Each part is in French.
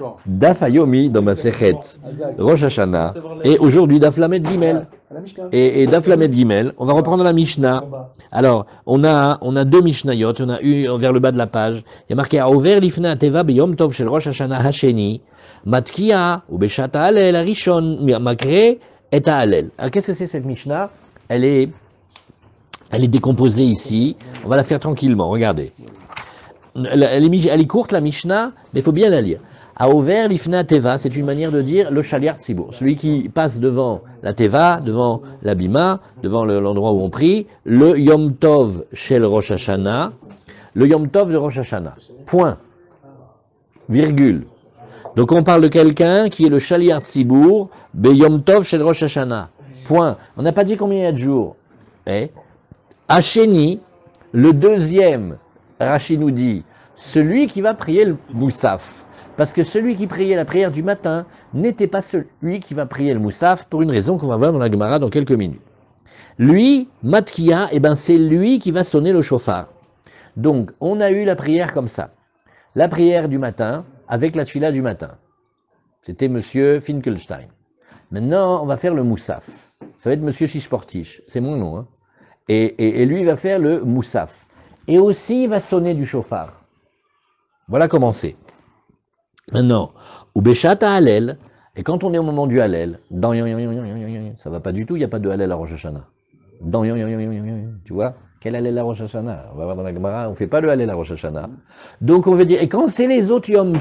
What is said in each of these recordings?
Daf Hayomi dans ma Sechet Rosh Hashanah et aujourd'hui Daf Lamed Gimel et Daf Lamed Gimel. On va reprendre la Mishnah. Alors on a deux Mishnayot, on a eu vers le bas de la page. Il y a marqué Aover Lifna Teva Beyom Tov Shel Rosh Hashanah Hasheni Matkia ou Beshata Alel Arishon Makre et Alel. Alors qu'est-ce que c'est cette Mishnah? Elle est décomposée ici. On va la faire tranquillement. Regardez. Elle est courte la Mishnah, mais il faut bien la lire. Aover Lifna Teva, c'est une manière de dire le Shaliach Tzibour, celui qui passe devant la Teva, devant la Bima, devant l'endroit où on prie, le Yom Tov Shel Rosh Hashanah, le Yom Tov de Rosh Hashanah. Point. Virgule. Donc on parle de quelqu'un qui est le Shaliach Tzibour, Be Yom Tov Shel Rosh Hashanah. Point. On n'a pas dit combien il y a de jours. Hasheni, le deuxième, Rashi nous dit, celui qui va prier le Moussaf. Parce que celui qui priait la prière du matin n'était pas celui qui va prier le Moussaf pour une raison qu'on va voir dans la Gemara dans quelques minutes. Lui, Matkia, c'est lui qui va sonner le chauffard. Donc, on a eu la prière comme ça. La prière du matin avec la tfila du matin. C'était monsieur Finkelstein. Maintenant, on va faire le Moussaf. Ça va être monsieur Shishportish. C'est mon nom. Hein. Et lui, il va faire le Moussaf. Et aussi, il va sonner du chauffard. Voilà comment c'est. Maintenant, Ubeshata Halel, et quand on est au moment du Halel, dans ça va pas du tout, il n'y a pas de Halel à Rosh Hashanah. Dans tu vois, quel Halel à Rosh Hashanah? On va voir dans la Gemara, on ne fait pas le Halel à Rosh Hashanah. Donc on veut dire, et quand c'est les autres Yom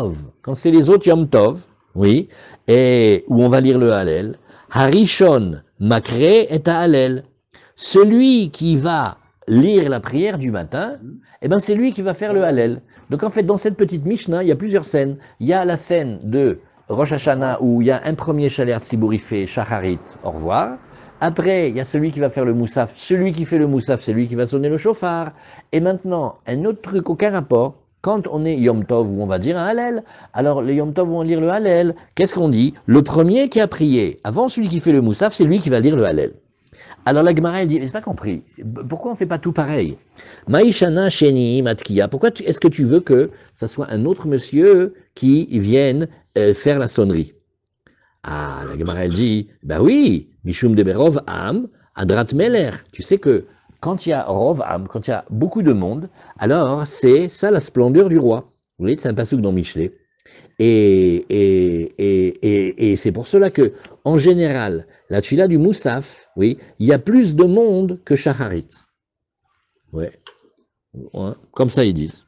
Tov, oui, et où on va lire le Halel, Harishon Makre et Halel, celui qui va lire la prière du matin, c'est lui qui va faire le Halel. Donc en fait, dans cette petite Mishnah, il y a plusieurs scènes. Il y a la scène de Rosh Hashanah où il y a un premier Shaliach Tzibour, il fait Shacharit, au revoir. Après, il y a celui qui va faire le Moussaf. Celui qui fait le Moussaf, c'est lui qui va sonner le chauffard. Et maintenant, un autre truc, aucun rapport. Quand on est Yom Tov, où on va dire un Hallel, alors les Yom Tov vont lire le Hallel. Qu'est-ce qu'on dit? Le premier qui a prié, avant celui qui fait le Moussaf, c'est lui qui va lire le Hallel. Alors la Gemara, elle dit, j'ai pas compris, pourquoi on ne fait pas tout pareil? Maïshana Sheni Matkia, pourquoi est-ce que tu veux que ça soit un autre monsieur qui vienne faire la sonnerie? Ah, la Gemara, elle dit, oui, Mishum de Berov Am, Adrat Meler. Tu sais que quand il y a Rov Am, quand il y a beaucoup de monde, alors c'est ça la splendeur du roi. Vous voyez, c'est un passouk dans Michelet. Et c'est pour cela que, en général, la tfila du Moussaf, oui, il y a plus de monde que Shacharit. Ouais. Comme ça ils disent.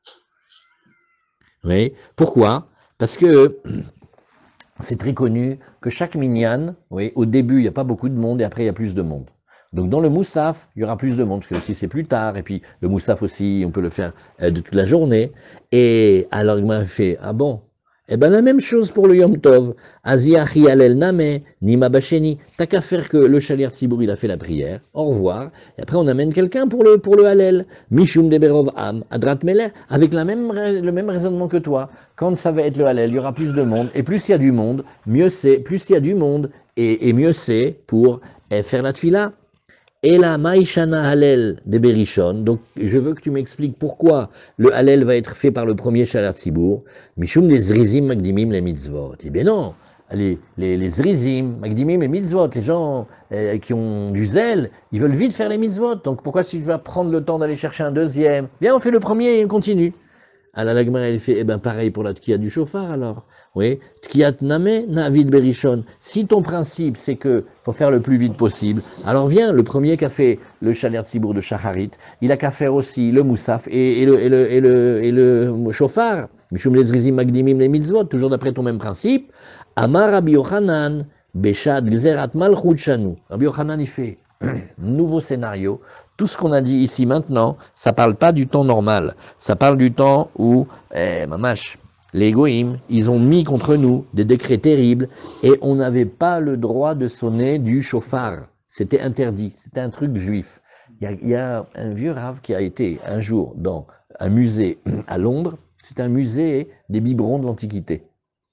Oui. Pourquoi? Parce que c'est très connu que chaque minyan, oui, au début il n'y a pas beaucoup de monde et après il y a plus de monde. Donc dans le Moussaf, il y aura plus de monde, parce que si c'est plus tard, et puis le Moussaf aussi, on peut le faire de toute la journée. Et alors il m'a fait, ah bon? La même chose pour le Yom Tov. Aziachi alel name, nima basheni. T'as qu'à faire que le Shaliach Tzibour, il a fait la prière. Au revoir. Et après, on amène quelqu'un pour le Hallel. Mishum de Berov Am, Adrat Meler, avec le même raisonnement que toi. Quand ça va être le Hallel, il y aura plus de monde. Et plus il y a du monde, mieux c'est. Plus il y a du monde, et mieux c'est pour faire la tfila. Et la Maïshana Hallel de Berishon. Donc, je veux que tu m'expliques pourquoi le Hallel va être fait par le premier Shaliach Tzibour. Mishum des Zrizim Magdimim les mitzvot. Eh bien non, les Zrizim Magdimim les mitzvot, les gens qui ont du zèle, ils veulent vite faire les mitzvot. Donc, pourquoi si tu vas prendre le temps d'aller chercher un deuxième? Bien, on fait le premier et on continue. Alors la Gemara, elle fait, pareil pour la Tkiya du chauffard alors. Oui, Tkiyat Name Navid Berishon. Si ton principe c'est que faut faire le plus vite possible, alors viens, le premier qui a fait le Shaliach Tzibour de Shacharit, il a qu'à faire aussi le Moussaf et le chauffard. Mishum les Zrizim Magdimim les mitzvot, toujours d'après ton même principe. Amar Rabbi Yochanan, Beshad Gzerat Malchut Shanu. Rabbi Yochanan, il fait nouveau scénario. Tout ce qu'on a dit ici maintenant, ça parle pas du temps normal. Ça parle du temps où, mamash, les Goïm, ils ont mis contre nous des décrets terribles et on n'avait pas le droit de sonner du chauffard. C'était interdit. C'était un truc juif. Il y a un vieux rave qui a été un jour dans un musée à Londres. C'est un musée des biberons de l'Antiquité.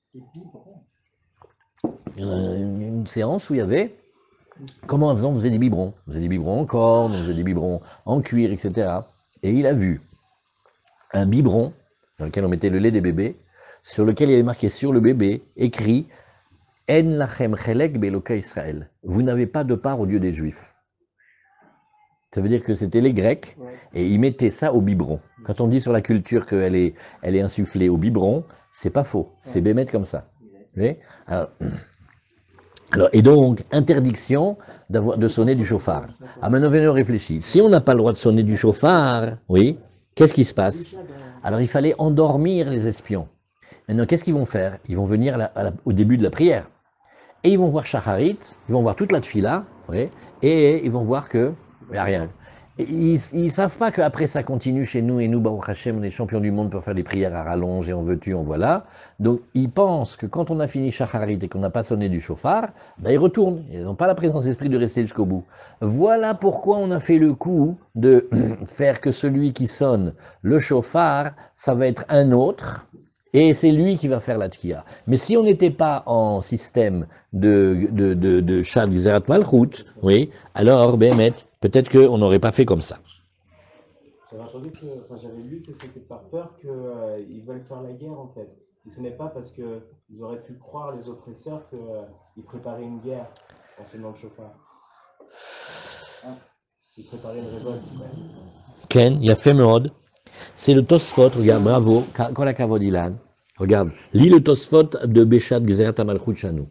Une séance où il y avait comment on faisait des biberons. On faisait des biberons en corde, on faisait des biberons en cuir, etc. Et il a vu un biberon dans lequel on mettait le lait des bébés sur lequel il y avait marqué sur le bébé, écrit En lachem chelek be'eloka Israël. Vous n'avez pas de part au Dieu des Juifs. Ça veut dire que c'était les Grecs, et ils mettaient ça au biberon. Quand on dit sur la culture qu'elle est, elle est insufflée au biberon, c'est pas faux, c'est bémet comme ça. Vous voyez alors, et donc, interdiction de sonner du chauffard. Ah, maintenant, venez réfléchir. Si on n'a pas le droit de sonner du chauffard, oui, qu'est-ce qui se passe? Alors, il fallait endormir les espions. Maintenant, qu'est-ce qu'ils vont faire? Ils vont venir au début de la prière. Et ils vont voir Shacharit, ils vont voir toute la tfila, oui, et ils vont voir que il n'y a rien. Et ils ne savent pas qu'après ça continue chez nous, et nous, Baruch Hashem, on est champions du monde pour faire des prières à rallonge, et on veut-tu, on voilà. Donc ils pensent que quand on a fini Shacharit et qu'on n'a pas sonné du chauffard, ben ils retournent, ils n'ont pas la présence d'esprit de rester jusqu'au bout. Voilà pourquoi on a fait le coup de faire que celui qui sonne le chauffard, ça va être un autre, et c'est lui qui va faire la tkiya. Mais si on n'était pas en système de Shad Gzerat Malchut, oui, alors, Bémet, peut-être qu'on n'aurait pas fait comme ça. J'avais entendu que, enfin, j'avais lu que c'était par peur qu'ils veulent faire la guerre en fait. Et ce n'est pas parce qu'ils auraient pu croire les oppresseurs qu'ils préparaient une guerre en sonnant le chauffard. Hein? Ils préparaient une révolte. Ken, il y a fait mode. C'est le Tosfot, regarde, bravo, Kol HaKavod Ilan. Regarde, lis le Tosfot de Béchat Gzerat Malchut Shanu.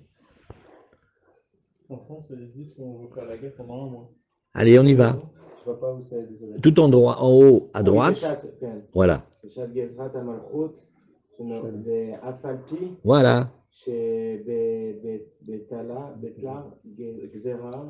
En France, ils disent qu'on veut faire la guerre pendant un mois. Allez, on y va. Je vois pas où c'est, désolé. Tout en droit, en haut, à droite. Voilà. Béchat Gzerat Malchut, de Afalpi, Voilà. chez Betla, Gzera,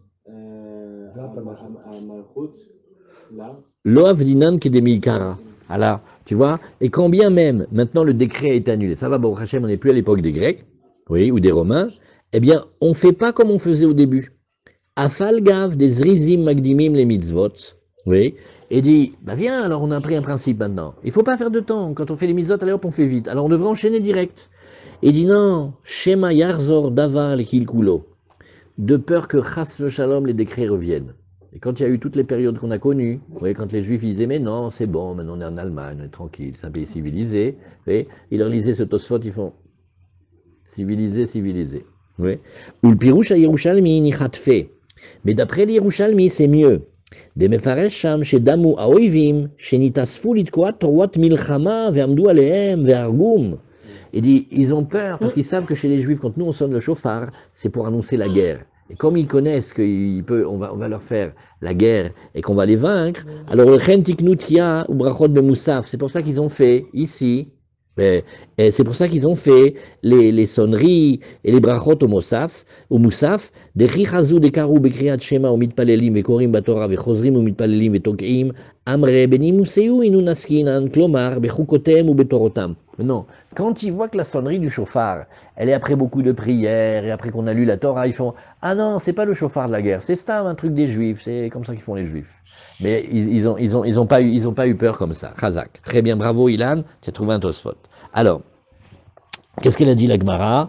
à Malchut, là. Loav dinan kedemikara. Alors, tu vois, et quand bien même, maintenant le décret est annulé, ça va, Baruch Hashem, on n'est plus à l'époque des Grecs, oui, ou des Romains, eh bien, on ne fait pas comme on faisait au début. Afalgav des zrizim magdimim les mitzvot, oui, et dit, bah viens, alors on a pris un principe maintenant. Il ne faut pas faire de temps. Quand on fait les mitzvot, allez hop, on fait vite. Alors on devrait enchaîner direct. Et dit non, Shema Yarzor Daval Hilkulo, de peur que Chas le Shalom, les décrets reviennent. Et quand il y a eu toutes les périodes qu'on a connues, vous voyez, quand les Juifs disaient, mais non, c'est bon, maintenant on est en Allemagne, on est tranquille, c'est un pays civilisé, vous voyez, ils leur lisaient ce Tosfot, ils font civilisé, civilisé. Oui. Ou le Pirouche à Yerushalmi, Nichatfe. Mais d'après les Yerushalmi, c'est mieux. Des Mefaresh Sham, chez Damu Aoivim, chez Nitasfu Litkoat, Torwat Milchama, Vermdou Alehem, Vergum. Il dit, ils ont peur parce qu'ils savent que chez les Juifs, quand nous on sonne le chauffard, c'est pour annoncer la guerre. Et comme ils connaissent qu'on va leur faire la guerre et qu'on va les vaincre, alors le Chen Tiknut Kia ou Brachot Bemoussaf, c'est pour ça qu'ils ont fait ici, et c'est pour ça qu'ils ont fait les sonneries et les brachot au Moussaf, des Chichazou, des Karou, Bekriat Shema, au Mitpalelim, et Korim Batora, et Chosrim, au Mitpalelim, et Tokeim, Amre, Benimouseou, Inunaskinan, Klomar, Bechukotem ou Betorotam. Non, quand ils voient que la sonnerie du chauffard, elle est après beaucoup de prières, et après qu'on a lu la Torah, ils font ah non, c'est pas le chauffard de la guerre, c'est ça un truc des Juifs, c'est comme ça qu'ils font les Juifs. Mais ils ont pas eu peur comme ça. Chazak. Très bien, bravo Ilan, tu as trouvé un Tosfot. Alors, qu'est-ce qu'elle a dit la Gemara?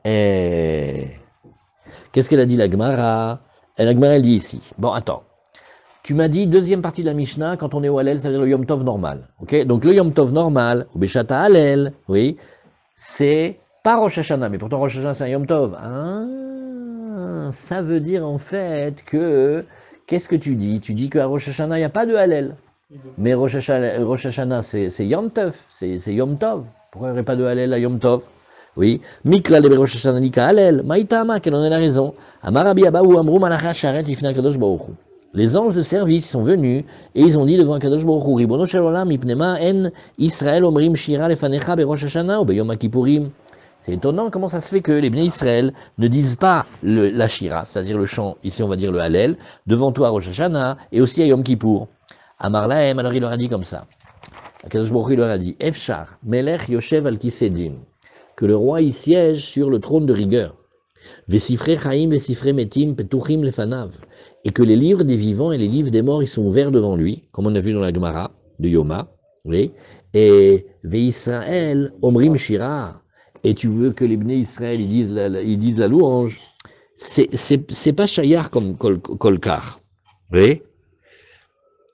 Qu'est-ce qu'elle a dit la Gemara? La Gemara, elle dit ici. Bon, attends. Tu m'as dit, deuxième partie de la Mishnah, quand on est au Hallel, c'est-à-dire le Yom Tov normal. Ok? Donc le Yom Tov normal, ou Beshata Hallel, oui, c'est pas Rosh Hashanah, mais pourtant Rosh Hashanah c'est un Yom Tov. Ah, ça veut dire en fait que, qu'est-ce que tu dis? Tu dis qu'à Rosh Hashanah, il n'y a pas de Hallel. Mais Rosh Hashanah c'est Yom Tov, c'est Yom Tov. Pourquoi il n'y aurait pas de Hallel à Yom Tov? Oui. Mikla le Rosh Hashanah nika Hallel. Maïtama, quelle en est la raison? Amarabi Abaou Amrou Malacha Sharet Ifna Kadosh Baruch. Les anges de service sont venus et ils ont dit devant Kadosh Baruch Hu, Ribono shel olam ipnema en Israël omrim shira lefanecha berosh Hashanah ou beyom Kippourim. C'est étonnant comment ça se fait que les Bnei Israël ne disent pas la shira, c'est-à-dire le chant, ici on va dire le Hallel, devant toi Rosh Hashanah et aussi à Yom Kippour. Amar lahem, alors il leur a dit comme ça. Kadosh Baruch Hu leur a dit, Efshar melech yoshev al kisedim, que le roi y siège sur le trône de rigueur. Vesifre chaim vesifre metim petuchim lefanav. Et que les livres des vivants et les livres des morts, ils sont ouverts devant lui, comme on a vu dans la Gemara de Yoma, oui. Et Ve'Israël omrim shira. Et tu veux que les Bnei Israël ils disent la louange. C'est pas Shayar comme Kolkar, oui.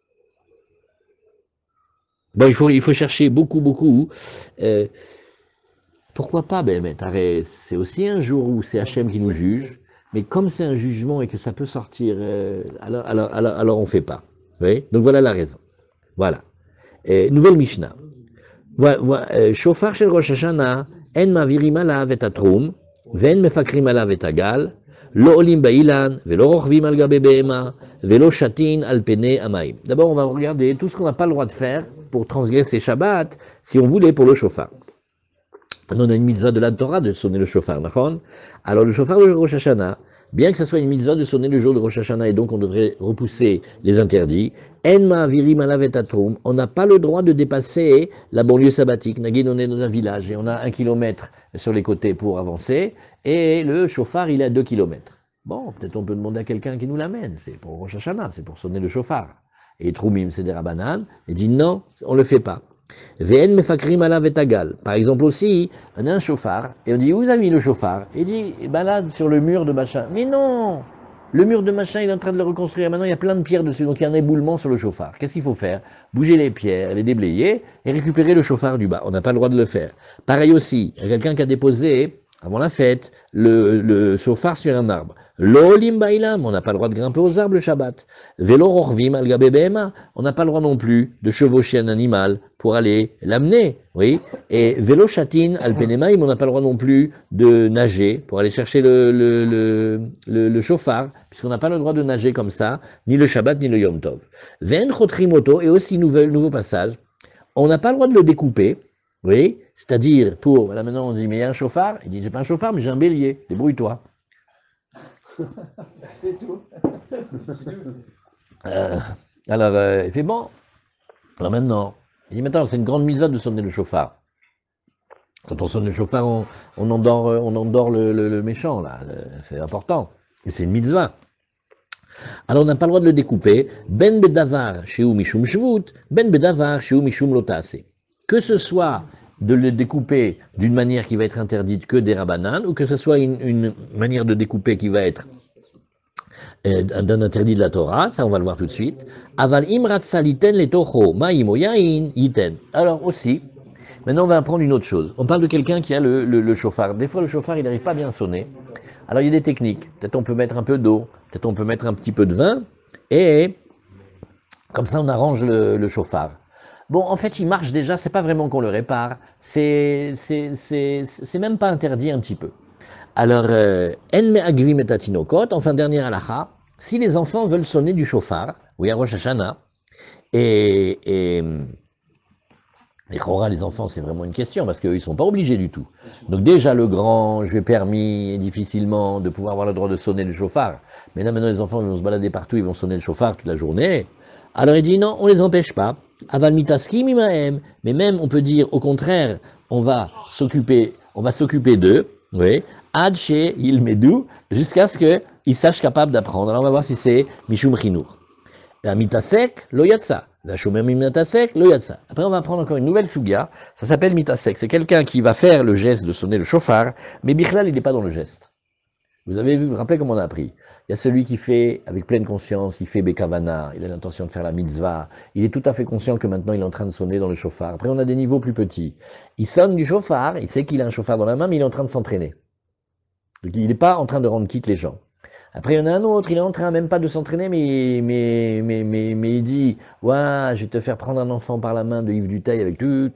Bon, il faut chercher beaucoup. pourquoi pas? Ben, c'est aussi un jour où c'est Hachem qui nous juge, mais comme c'est un jugement et que ça peut sortir, alors on fait pas. Vous voyez? Donc voilà la raison. Voilà. Nouvelle Mishnah. Shofar shel Rosh Hashanah, en mavirim alav et atrum, ven mefakrim alav et agal, lo olim ba'ilan, velo rochvim al gabe behema, velo shatin al pene amaim. D'abord, on va regarder tout ce qu'on n'a pas le droit de faire pour transgresser Shabbat, si on voulait pour le shofar. On a une mitzvah de la Torah de sonner le shofar, d'accord? Alors le shofar de Rosh Hashanah, bien que ce soit une mitzvah de sonner le jour de Rosh Hashanah, et donc on devrait repousser les interdits, en ma'avirim alav et atrum, on n'a pas le droit de dépasser la banlieue sabbatique. Nagin, on est dans un village et on a 1 kilomètre sur les côtés pour avancer, et le shofar il est à 2 kilomètres. Bon, peut-être on peut demander à quelqu'un qui nous l'amène, c'est pour Rosh Hashanah, c'est pour sonner le shofar. Et Troumim, c'est des Rabbanan, et dit non, on le fait pas. Vn mefakrim alav et agal. Par exemple aussi, on a un chauffard, et on dit, où vous avez mis le chauffard? Il dit, balade sur le mur de machin. Mais non! Le mur de machin, il est en train de le reconstruire. Maintenant, il y a plein de pierres dessus, donc il y a un éboulement sur le chauffard. Qu'est-ce qu'il faut faire? Bouger les pierres, les déblayer, et récupérer le chauffard du bas. On n'a pas le droit de le faire. Pareil aussi, il y a quelqu'un qui a déposé, avant la fête, le chauffard sur un arbre. L'olim ba'ilam, on n'a pas le droit de grimper aux arbres le Shabbat. Velo rochvim al gabe behema, on n'a pas le droit non plus de chevaucher un animal pour aller l'amener, oui. Et velo shatin al penemaim, on n'a pas le droit non plus de nager pour aller chercher le chauffard, puisqu'on n'a pas le droit de nager comme ça, ni le Shabbat ni le Yom Tov. Ven chotrimoto, et aussi nouveau passage, on n'a pas le droit de le découper, oui, c'est-à-dire pour, voilà, maintenant on dit, mais il y a un chauffard, il dit, j'ai pas un chauffard, mais j'ai un bélier, débrouille-toi. C'est tout. Il fait bon. Alors maintenant, il dit maintenant, c'est une grande mitzvah de sonner le chauffard. Quand on sonne le chauffard, on endort le méchant, là. C'est important. Et c'est une mitzvah. Alors on n'a pas le droit de le découper. Ben bedavar sheu mishum shvut, ben bedavar sheu mishum lotase. Que ce soit de le découper d'une manière qui va être interdite que des rabbanan, ou que ce soit une manière de découper qui va être d'un interdit de la Torah, ça on va le voir tout de suite. Aval imrat saliten le tocho, ma'imo yain yiten. Alors aussi, maintenant on va apprendre une autre chose. On parle de quelqu'un qui a le chauffard. Des fois le chauffard il n'arrive pas bien à sonner. Alors il y a des techniques. Peut-être on peut mettre un peu d'eau, peut-être on peut mettre un petit peu de vin, et comme ça on arrange le chauffard. Bon, en fait, il marche déjà, c'est pas vraiment qu'on le répare, c'est même pas interdit un petit peu. Alors, en me'agvim et atinokot, enfin, dernière halakha, si les enfants veulent sonner du chauffard, oui, à Rosh Hashanah, et les chora, les enfants, c'est vraiment une question, parce qu'ils sont pas obligés du tout. Donc déjà, le grand, je lui ai permis difficilement de pouvoir avoir le droit de sonner le chauffard, mais là, maintenant, les enfants, ils vont se balader partout, ils vont sonner le chauffard toute la journée. Alors, il dit non, on les empêche pas. Aval mitaski mimaem, mais même on peut dire au contraire, on va s'occuper d'eux, oui, ad she ilmedu, jusqu'à ce qu'ils sachent capables d'apprendre. Alors on va voir si c'est mishum chinour. La mitasek lo yatsa, la shomer mitasek lo yatsa. Après on va prendre encore une nouvelle sugia, ça s'appelle mitasek. C'est quelqu'un qui va faire le geste de sonner le chauffard, mais bichlal il n'est pas dans le geste. Vous avez vu, vous vous rappelez comment on a appris? Il y a celui qui fait, avec pleine conscience, il fait Bekavana, il a l'intention de faire la mitzvah, il est tout à fait conscient que maintenant il est en train de sonner dans le chauffard. Après on a des niveaux plus petits. Il sonne du chauffard, il sait qu'il a un chauffard dans la main, mais il est en train de s'entraîner. Donc il n'est pas en train de rendre quitte les gens. Après il y en a un autre, il est en train même pas de s'entraîner, mais il dit, ouais, je vais te faire prendre un enfant par la main de Yves Duteil avec et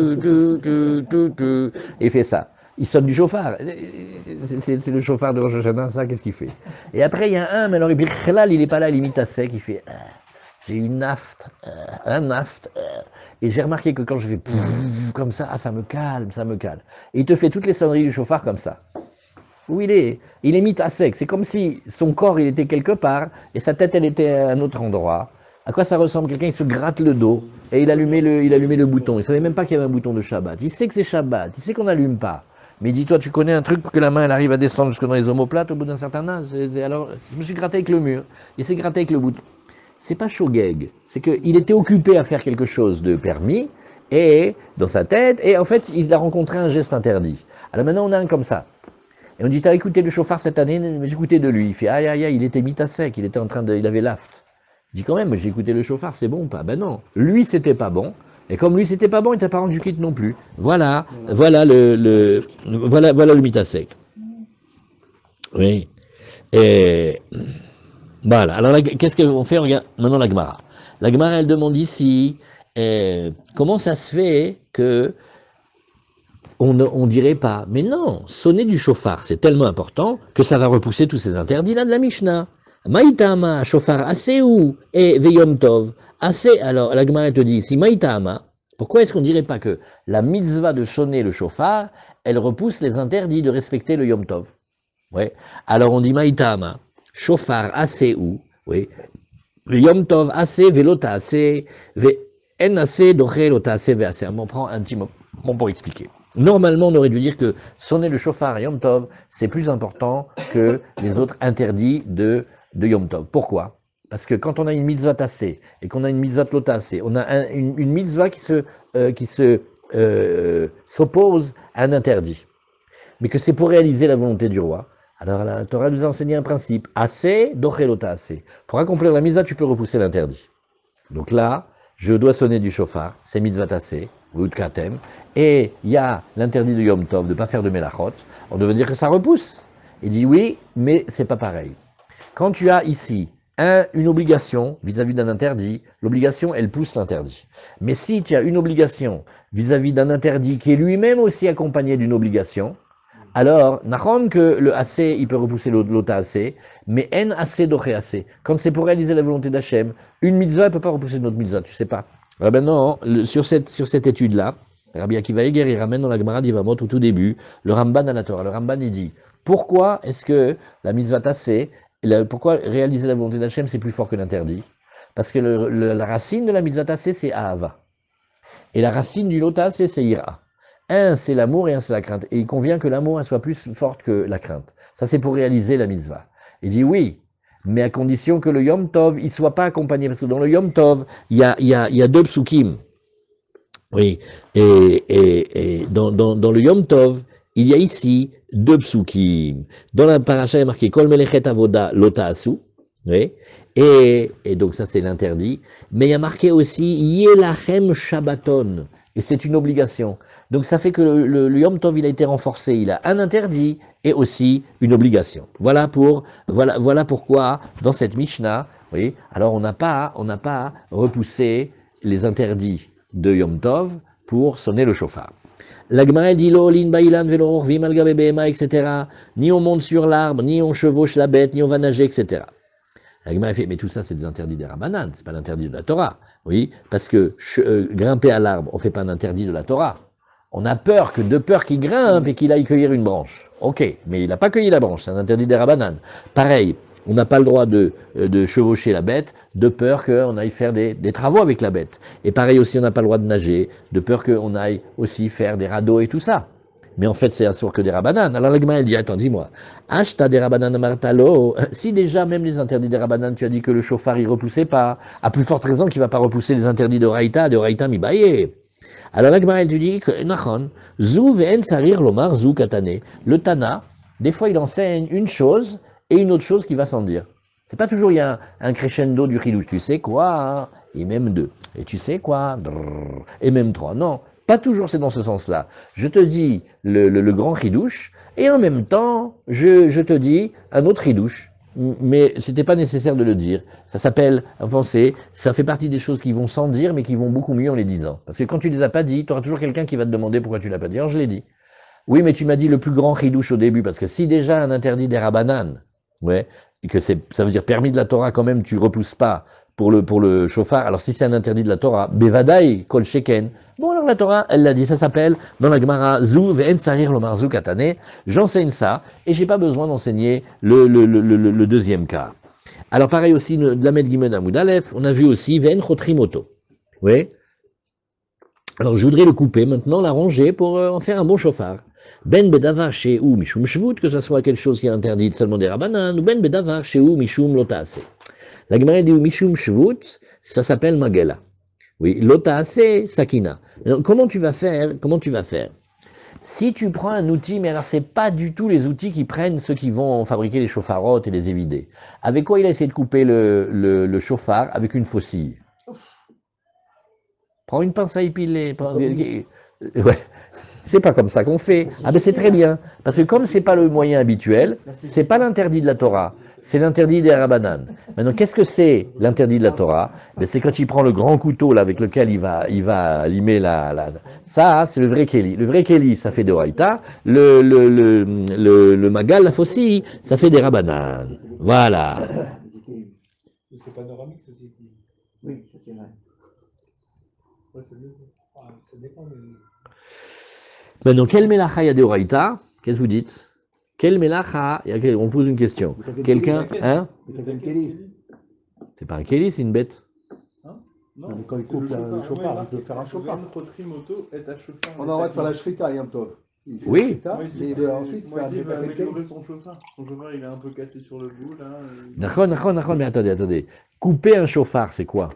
il fait ça. Il sonne du chauffard. C'est le chauffard de Rosh Hashanah, ça, qu'est-ce qu'il fait? Et après, il y a un, mais alors il n'est pas là, il imite à sec, il fait j'ai une naft, un naft. Et j'ai remarqué que quand je fais comme ça, ça me calme, ça me calme. Et il te fait toutes les sonneries du chauffard comme ça. Où il imite à sec. C'est comme si son corps, il était quelque part, et sa tête, elle était à un autre endroit. À quoi ça ressemble? Quelqu'un, il se gratte le dos, et il allumait le bouton. Il savait même pas qu'il y avait un bouton de Shabbat. Il sait que c'est Shabbat, il sait qu'on n'allume pas. Mais dis-toi, tu connais un truc pour que la main elle arrive à descendre jusque dans les omoplates au bout d'un certain âge. Alors, je me suis gratté avec le mur. Il s'est gratté avec le bouton. C'est pas shogeg. C'est qu'il était occupé à faire quelque chose de permis, et dans sa tête, et en fait, il a rencontré un geste interdit. Alors maintenant, on a un comme ça. Et on dit, t'as écouté le chauffard cette année? Mais j'ai écouté de lui. Il fait, aïe, aïe, aïe, il était mis à sec, il avait l'aft. Je dis quand même, j'ai écouté le chauffard, c'est bon ou pas? Ben non. Lui, c'était pas bon. Et comme lui, c'était pas bon, il t'a pas rendu quitte non plus. Voilà, voilà le mitasek. Oui. Et voilà. Alors, qu'est-ce qu'on fait? Regarde, maintenant la Gemara. La Gemara, elle demande ici, comment ça se fait que on dirait pas, mais non, sonner du chauffard, c'est tellement important que ça va repousser tous ces interdits là de la Mishnah. Maïtama, chauffard ou et veyom tov. Assez, alors la Gemara te dit, si Maïtama, pourquoi est-ce qu'on dirait pas que la mitzvah de sonner le chauffard, elle repousse les interdits de respecter le yom tov? Ouais. Alors on dit Maïtama, chauffard ou, oui, le yom tov assez, velota assez, en assez, doché, lota assez, ve assez. On prend un petit moment pour expliquer. Normalement, on aurait dû dire que sonner le chauffard Yom Tov, c'est plus important que les autres interdits de Yom Tov. Pourquoi? Parce que quand on a une mitzvah tassée et qu'on a une mitzvah lotassée, on a une mitzvah qui s'oppose à un interdit, mais que c'est pour réaliser la volonté du roi. Alors la Torah nous a enseigné un principe, assez, dochelota assez. Pour accomplir la mitzvah, tu peux repousser l'interdit. Donc là, je dois sonner du chauffard, c'est mitzvah tassée, ou utkatem, et il y a l'interdit de Yom Tov de ne pas faire de melachot, on devait dire que ça repousse. Il dit oui, mais c'est pas pareil. Quand tu as ici une obligation vis-à-vis d'un interdit, l'obligation, elle pousse l'interdit. Mais si tu as une obligation vis-à-vis d'un interdit qui est lui-même aussi accompagné d'une obligation, alors, n'achon que le assez, il peut repousser l'ota assez, mais en assez doché assez. Quand c'est pour réaliser la volonté d'Hachem, une mitzvah ne peut pas repousser une autre mitzvah, tu sais pas. Ah ben non, sur cette étude-là, Rabbi Akiva Eger, il ramène dans la Gemara d'Ivamot au tout début, le Ramban à la Torah. Le Ramban, il dit, pourquoi est-ce que la mitzvah tassée, pourquoi réaliser la volonté d'Hachem, c'est plus fort que l'interdit? Parce que la racine de la mitzvah tassée, c'est Ahava. Et la racine du lota, c'est Ira. Un, c'est l'amour et un, c'est la crainte. Et il convient que l'amour soit plus forte que la crainte. Ça, c'est pour réaliser la mitzvah. Il dit oui, mais à condition que le Yom Tov, il soit pas accompagné. Parce que dans le Yom Tov, il y a deux psukim. Oui. Et dans le Yom Tov, il y a ici deux psukim. Dans la paracha, il est marqué Kol melechet avoda lota asu. Oui. Et donc ça, c'est l'interdit. Mais il y a marqué aussi Yelachem Shabbaton. Et c'est une obligation. Donc ça fait que le Yom Tov, il a été renforcé. Il a un interdit et aussi une obligation. Voilà pourquoi, dans cette Mishnah, oui, alors on n'a pas repoussé les interdits de Yom Tov pour sonner le chauffard. La Gemara dit l'olin ba'ilan velo orvim al gabe behema, etc. Ni on monte sur l'arbre, ni on chevauche la bête, ni on va nager, etc. La Gemara fait, mais tout ça, c'est des interdits des Rabbanan, c'est pas l'interdit de la Torah. Oui, parce que grimper à l'arbre, on fait pas un interdit de la Torah. On a peur de peur qu'il grimpe et qu'il aille cueillir une branche. Ok, mais il n'a pas cueilli la branche, c'est un interdit des Rabbanan. Pareil, on n'a pas le droit de chevaucher la bête, de peur qu'on aille faire des travaux avec la bête. Et pareil aussi, on n'a pas le droit de nager, de peur qu'on aille aussi faire des radeaux et tout ça. Mais en fait, c'est assour que des Rabbanan. Alors la Gemara, elle dit, attends, dis-moi, Ashta des Rabbanan martalo, si déjà, même les interdits des Rabbanan, tu as dit que le chauffard, il repoussait pas, à plus forte raison qu'il va pas repousser les interdits de Raïta mibaye. Alors la Gemara, elle te dit que, nachon, zou ve'en sarir lomar zou katane. Le Tana, des fois, il enseigne une chose et une autre chose qui va sans dire. C'est pas toujours, il y a un crescendo du chidouche, tu sais quoi, hein, et même deux. Et tu sais quoi, drrr, et même trois. Non. Pas toujours c'est dans ce sens-là. Je te dis le grand chidouche, et en même temps, je te dis un autre chidouche. Mais c'était pas nécessaire de le dire. Ça s'appelle, enfin ça fait partie des choses qui vont sans dire, mais qui vont beaucoup mieux en les disant. Parce que quand tu les as pas dit, tu auras toujours quelqu'un qui va te demander pourquoi tu l'as pas dit. Alors je l'ai dit. Oui, mais tu m'as dit le plus grand chidouche au début, parce que si déjà un interdit des Rabbanan, ouais, et que ça veut dire permis de la Torah quand même, tu repousses pas pour le chauffard. Alors si c'est un interdit de la Torah, bevadaï kol sheken. Bon alors la Torah, elle l'a dit, ça s'appelle dans la Gemara zou ve'en sarir lomar zou katane. J'enseigne ça et j'ai pas besoin d'enseigner le deuxième cas. Alors pareil aussi de la Med Gimel Amoud Aleph, on a vu aussi ve'en chotrimoto. Oui. Alors je voudrais le couper maintenant, l'arranger pour en faire un bon chauffard. Ben bedavar chez ou mishum shvut, que ce soit quelque chose qui est interdit seulement des Rabbanan, ou ben bedavar chez ou mishum lotase. La Gemara dit mishum shvut, ça s'appelle magela. Oui, lotase sakina. Alors, comment tu vas faire? Si tu prends un outil, mais alors c'est pas du tout les outils qui prennent ceux qui vont fabriquer les chauffarottes et les évider. Avec quoi il a essayé de couper le chauffard? Avec une faucille. Prends une pince à épiler. Ouais. C'est pas comme ça qu'on fait. Ah ben c'est très bien. Parce que comme c'est pas le moyen habituel, c'est pas l'interdit de la Torah, c'est l'interdit des Rabbanan. Maintenant, qu'est-ce que c'est l'interdit de la Torah? Ben, c'est quand il prend le grand couteau là, avec lequel il va limer Ça, c'est le vrai Kéli. Le vrai Kéli, ça fait des Oraïta. Le Magal, la faucille, ça fait des Rabbanan. Voilà. C'est panoramique, ceci. Oui, ça c'est vrai. Ouais, c'est bien. Ah, ça dépend. Mais... Maintenant, quel Melacha il y a des Oraïta? Qu'est-ce que vous dites? Quel Melacha? On pose une question. Quelqu'un, hein? C'est pas un Kéli, c'est une bête. Hein? Non, mais quand il coupe le chauffard, il peut faire un chauffard. On a le droit de faire la shrita, Yom Tov. Oui. Et ensuite, il va améliorer son chauffard. Son chauffard, il est un peu cassé sur le bout, là. D'accord, mais attendez. Couper un chauffard, c'est quoi?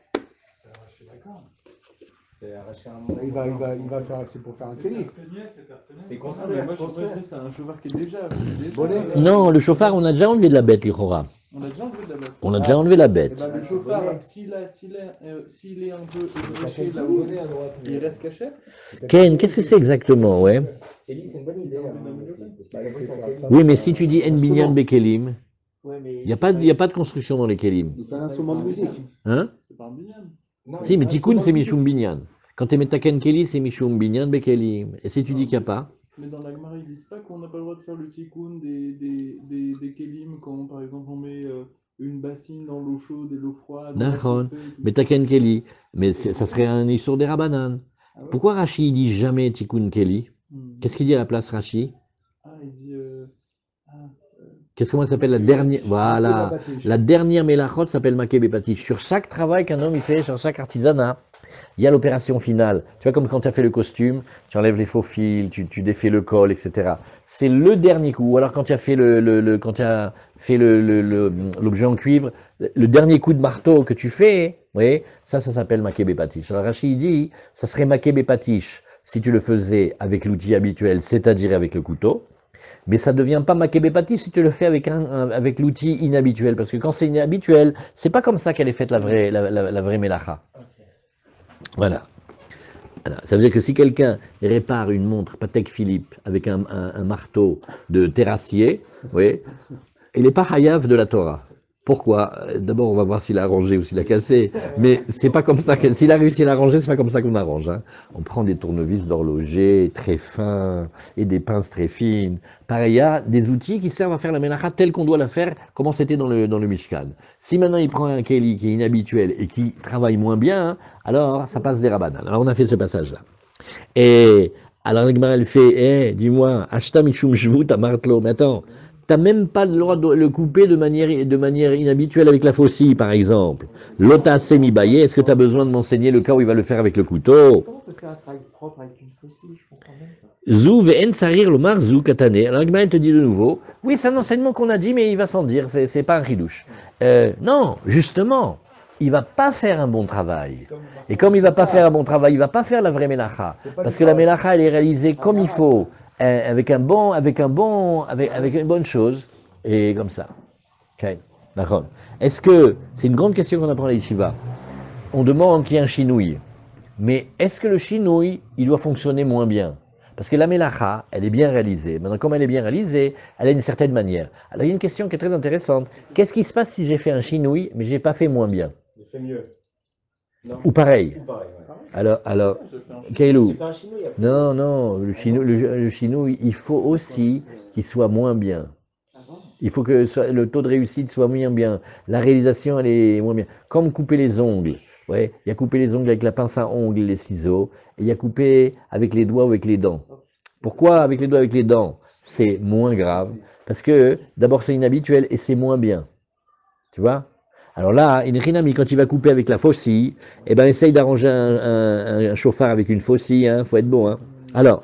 C'est arracher un il va faire, c'est pour faire un kéli. C'est Moi, construire. c'est un chauffard qui est déjà. Non, le chauffard, on a déjà enlevé de la bête, l'Ichora. On a déjà enlevé de la bête. On a déjà enlevé la bête. Le chauffard, s'il est un peu ébréché là-haut, il reste caché. Ken, qu'est-ce que c'est exactement, ouais? Kelly, c'est une bonne idée. Oui, mais si tu dis En Binyan Bekelim, il n'y a pas de construction dans les Kelim. C'est un instrument de musique. Hein? C'est pas un binyan. Si, mais Tikkun, c'est Mishum Binyan. Quand tu mets Taken Keli, c'est Mishum Binyan Bekelim. Et si tu dis qu'il n'y a pas? Mais dans la Gemara, ils disent pas qu'on n'a pas le droit de faire le tikkun des kelim quand, par exemple, on met une bassine dans l'eau chaude et l'eau froide. D'accord. Mais Taken Keli. Mais ça serait un Issur des Rabbanan. Ah ouais. Pourquoi Rashi dit jamais Tikkun Keli? Qu'est-ce qu'il dit à la place, Rashi? Ah, il dit. Comment ça s'appelle la dernière? Voilà. La dernière Melachot s'appelle Makeh Bepatish. Sur chaque travail qu'un homme il fait, sur chaque artisanat, il y a l'opération finale. Tu vois, comme quand tu as fait le costume, tu enlèves les faux fils, tu défais le col, etc. C'est le dernier coup. Ou alors quand tu as fait l'objet en cuivre, le dernier coup de marteau que tu fais, oui, ça s'appelle Makeh Bepatish. Alors Rachid dit, ça serait Makeh Bepatish si tu le faisais avec l'outil habituel, c'est-à-dire avec le couteau. Mais ça ne devient pas Makeh Bepatish si tu le fais avec l'outil inhabituel. Parce que quand c'est inhabituel, c'est pas comme ça qu'elle est faite la vraie Melacha. Voilà. Ça veut dire que si quelqu'un répare une montre Patek Philippe avec un marteau de terrassier, oui, il n'est pas hayav de la Torah. Pourquoi? D'abord, on va voir s'il a arrangé ou s'il a cassé. Mais c'est pas comme ça que, s'il a réussi à l'arranger, c'est pas comme ça qu'on arrange. Hein. On prend des tournevis d'horloger très fins et des pinces très fines. Pareil, il y a des outils qui servent à faire la mélacha telle qu'on doit la faire, comment c'était dans le Mishkan. Si maintenant il prend un Keli qui est inhabituel et qui travaille moins bien, hein, alors ça passe des rabanan. Alors on a fait ce passage-là. Et alors la Gemara elle fait, dis-moi, Ashta Mishum Shvut Amartlo, mais attends, tu n'as même pas le droit de le couper de manière inhabituelle avec la faucille, par exemple. Lota semi-baillé, est-ce que tu as besoin de m'enseigner le cas où il va le faire avec le couteau? Comment on peut faire un travail propre avec une faucille? Je comprends même pas. Zou ve'en sarir lomar zou katane. Alors la Gemara te dit de nouveau, oui, c'est un enseignement qu'on a dit, mais il va s'en dire, c'est pas un chidouche. Non, justement, il va pas faire un bon travail. Et comme il va pas faire un bon travail, il va pas faire la vraie mélacha. Parce que la mélacha, elle est réalisée comme il faut. Avec une bonne chose, et comme ça. Okay. D'accord. Est-ce que, c'est une grande question qu'on apprend à l'Yeshiva, on demande qu'il y ait un chinouille, mais est-ce que le chinouille, il doit fonctionner moins bien? Parce que la mélacha, elle est bien réalisée. Maintenant, comme elle est bien réalisée, elle a une certaine manière. Alors, il y a une question qui est très intéressante. Qu'est-ce qui se passe si j'ai fait un chinouille, mais j'ai pas fait moins bien? J'ai fait mieux. Non. Ou pareil? Ou pareil, ouais. Alors, Kailou, non, le chinouille, il faut aussi qu'il soit moins bien. Il faut que le taux de réussite soit moins bien. La réalisation, elle est moins bien. Comme couper les ongles. Ouais, il y a coupé les ongles avec la pince à ongles, les ciseaux, et il y a coupé avec les doigts ou avec les dents. Pourquoi avec les doigts, avec les dents? C'est moins grave. Parce que, d'abord, c'est inhabituel et c'est moins bien. Tu vois? Alors là, Inrinami, quand il va couper avec la faucille, eh ben, essaye d'arranger un chauffard avec une faucille, hein, faut être bon, hein. Alors,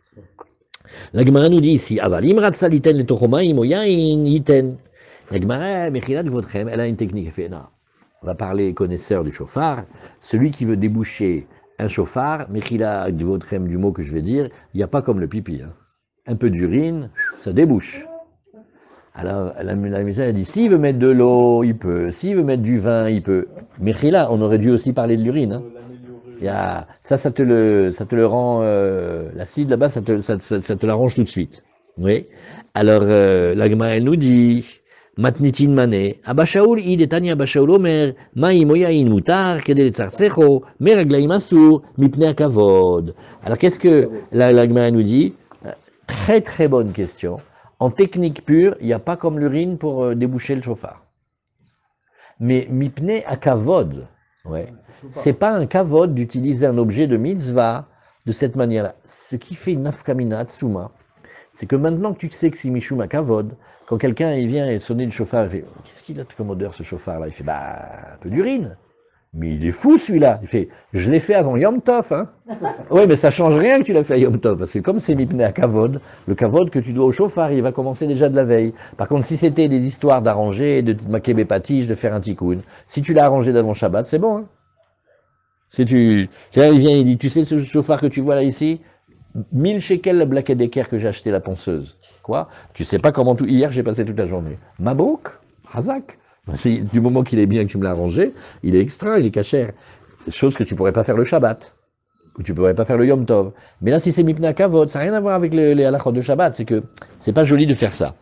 la Gemara nous dit ici, Avalim ratsa liten le tochomaim oyain yiten. La Gemara, Mechila de Votrem, elle a une technique, elle fait, non, on va parler connaisseur du chauffard, celui qui veut déboucher un chauffard, Mechila de Votrem, du mot que je vais dire, il n'y a pas comme le pipi, hein. Un peu d'urine, ça débouche. Alors, la maison a dit, s'il veut mettre de l'eau, il peut. S'il veut mettre du vin, il peut. Mechila, on aurait dû aussi parler de l'urine. Hein. Ça te le rend, l'acide là-bas, ça te l'arrange tout de suite. Oui. Alors, la Gemara, elle nous dit, Matnitin mané, Abba Shaul, il est Tanya Abba Shaul Omer, Maïm Oyaïn Mutar, Kedel Tzartsecho, Meraglaïm Asur, Mipne Kavod. Alors, qu'est-ce que la Gemara nous dit? Très très bonne question. En technique pure, il n'y a pas comme l'urine pour déboucher le chauffard. Mais Mipne Kavod, ouais. C'est pas un kavod d'utiliser un objet de mitzvah de cette manière-là. Ce qui fait une nafkamina tsuma, c'est que maintenant que tu sais que c'est Mishum Kavod, quand quelqu'un il vient et sonner le chauffard, il fait qu'est-ce qu'il a comme odeur ce chauffard-là? Il fait un peu d'urine. Mais il est fou celui-là. Il fait je l'ai fait avant Yom Tov. Hein. Oui, mais ça change rien que tu l'as fait à Yom Tov, parce que comme c'est Mipnei Kavod, le Kavod que tu dois au chauffard, il va commencer déjà de la veille. Par contre, si c'était des histoires d'arranger, de maquer des patiges, de faire un tikkun, si tu l'as arrangé d'avant Shabbat, c'est bon. Hein. Si il vient, il dit tu sais ce chauffard que tu vois là ici? 1000 shekels le Black Decker que j'ai acheté la ponceuse. Quoi? Tu sais pas comment tout. Hier, j'ai passé toute la journée. Mabrouk, Hazak. Du moment qu'il est bien que tu me l'as arrangé, il est extra, il est cachère. Chose que tu pourrais pas faire le Shabbat. Ou tu pourrais pas faire le Yom Tov. Mais là, si c'est Mipna Kavod, ça n'a rien à voir avec les halachot de Shabbat. C'est que c'est pas joli de faire ça.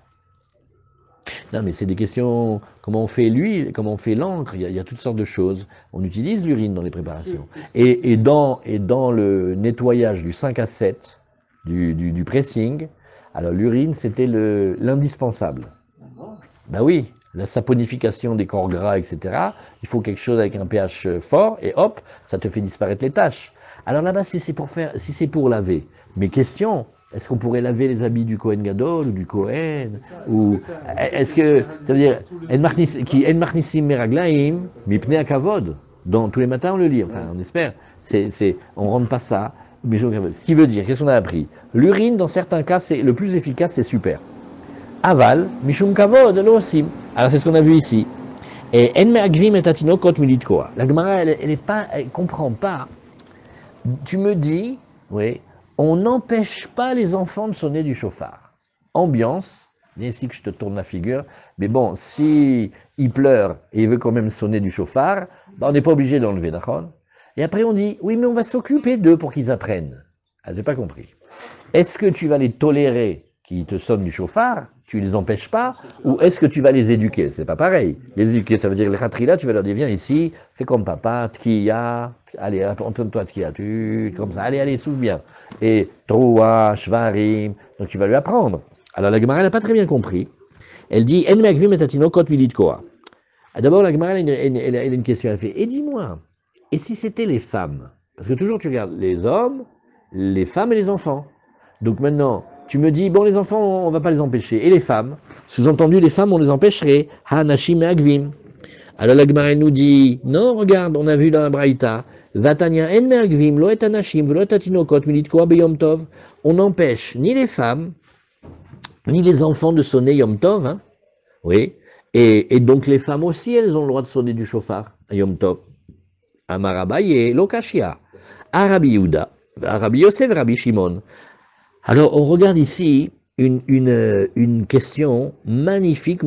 Non, mais c'est des questions. Comment on fait l'huile, comment on fait l'encre, il y a toutes sortes de choses. On utilise l'urine dans les préparations. Et dans le nettoyage du 5 à 7, du pressing, alors l'urine, c'était l'indispensable. Ben oui, la saponification des corps gras, etc. Il faut quelque chose avec un pH fort, et hop, ça te fait disparaître les taches. Alors là-bas, si c'est pour laver, mes questions. Est-ce qu'on pourrait laver les habits du Kohen Gadol ou du Kohen? Ou est-ce que ça veut dire En Marnissim Meraglaim Mipnei Kavod? Dans tous les matins on le lit. Enfin, on espère. On rentre pas ça. Ce qui veut dire, qu'est-ce qu'on a appris? L'urine, dans certains cas, c'est le plus efficace, c'est super. Aval Mishum Kavod lo osim. Alors c'est ce qu'on a vu ici. Et En Meragvim et Atinokot Militkoa. La Gemara, elle comprend pas. Tu me dis, oui. On n'empêche pas les enfants de sonner du chauffard. Ambiance, viens ici que je te tourne la figure, mais bon, si il pleure et il veut quand même sonner du chauffard, on n'est pas obligé d'enlever, d'accord? Et après on dit, oui mais on va s'occuper d'eux pour qu'ils apprennent. Ah, j'ai pas compris. Est-ce que tu vas les tolérer qu'ils te sonnent du chauffard, tu les empêches pas, ou est-ce que tu vas les éduquer? C'est pas pareil. Les éduquer, ça veut dire les khatrila, tu vas leur dire, viens ici, fais comme papa, tkiya, allez, entonne-toi tkiya, comme ça, allez, souffle bien. Et troua, shvarim, donc tu vas lui apprendre. Alors la Gemara, elle n'a pas très bien compris. Elle dit, en me'akvim et atino kot milit koa. D'abord, la Gemara, elle a une question, elle fait, et dis-moi, et si c'était les femmes? Parce que toujours tu regardes les hommes, les femmes et les enfants. Donc maintenant, tu me dis, bon, les enfants, on ne va pas les empêcher. Et les femmes? Sous-entendu, les femmes, on les empêcherait. Ha-nashim et agvim. Alors la Gemara nous dit, non, regarde, on a vu dans la Braïta, Vatania en me agvim, lo et anashim, lo et atinokot, milit koa be yom tov. On n'empêche ni les femmes, ni les enfants de sonner yom tov. Hein. Oui. Et donc les femmes aussi, elles ont le droit de sonner du chauffard à yom tov. Amarabaye, lo kashia. Arabi Yehuda, Arabi Yosef, Rabbi Shimon. Alors, on regarde ici une question magnifique.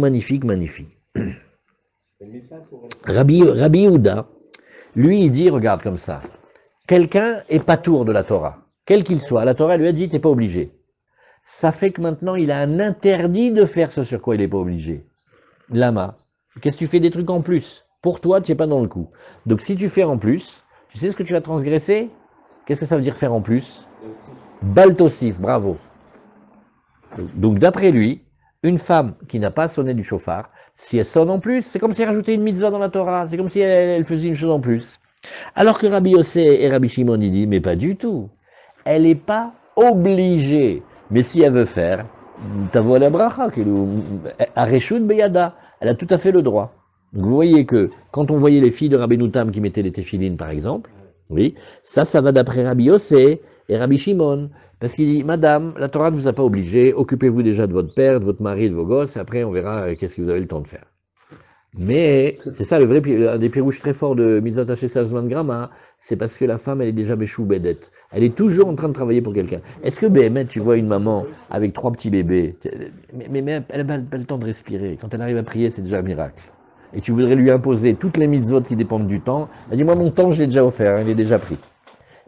Rabbi Yehuda, lui, il dit, regarde comme ça, quelqu'un est patour de la Torah, quel qu'il soit, la Torah lui a dit, t'es pas obligé. Ça fait que maintenant, il a un interdit de faire ce sur quoi il n'est pas obligé. Lama, qu'est-ce que tu fais des trucs en plus? Pour toi, tu n'es pas dans le coup. Donc, si tu fais en plus, tu sais ce que tu vas transgresser? Qu'est-ce que ça veut dire faire en plus? Baltosif, bravo. Donc d'après lui, une femme qui n'a pas sonné du chauffard, si elle sonne en plus, c'est comme si elle rajoutait une mitzvah dans la Torah, c'est comme si elle faisait une chose en plus. Alors que Rabbi Yossé et Rabbi Shimon, il dit, mais pas du tout. Elle n'est pas obligée. Mais si elle veut faire, tavo la bracha, areshut beyada, elle a tout à fait le droit. Donc vous voyez que quand on voyait les filles de Rabbi Noutam qui mettaient les téphilines par exemple, oui, ça va d'après Rabbi Yossé et Rabbi Shimon, parce qu'il dit, madame, la Torah ne vous a pas obligé, occupez-vous déjà de votre père, de votre mari, de vos gosses, et après on verra qu'est-ce que vous avez le temps de faire. Mais, c'est ça, un des pirouches très forts de Mizat Haché Salzman Grama, c'est parce que la femme, elle est déjà Béchou Bédet. Elle est toujours en train de travailler pour quelqu'un. Est-ce que, Béhémet, tu vois une maman avec 3 petits bébés, mais elle n'a pas le temps de respirer. Quand elle arrive à prier, c'est déjà un miracle. Et tu voudrais lui imposer toutes les mitzvot qui dépendent du temps. Elle dit, moi, mon temps, je l'ai déjà offert, il est déjà pris.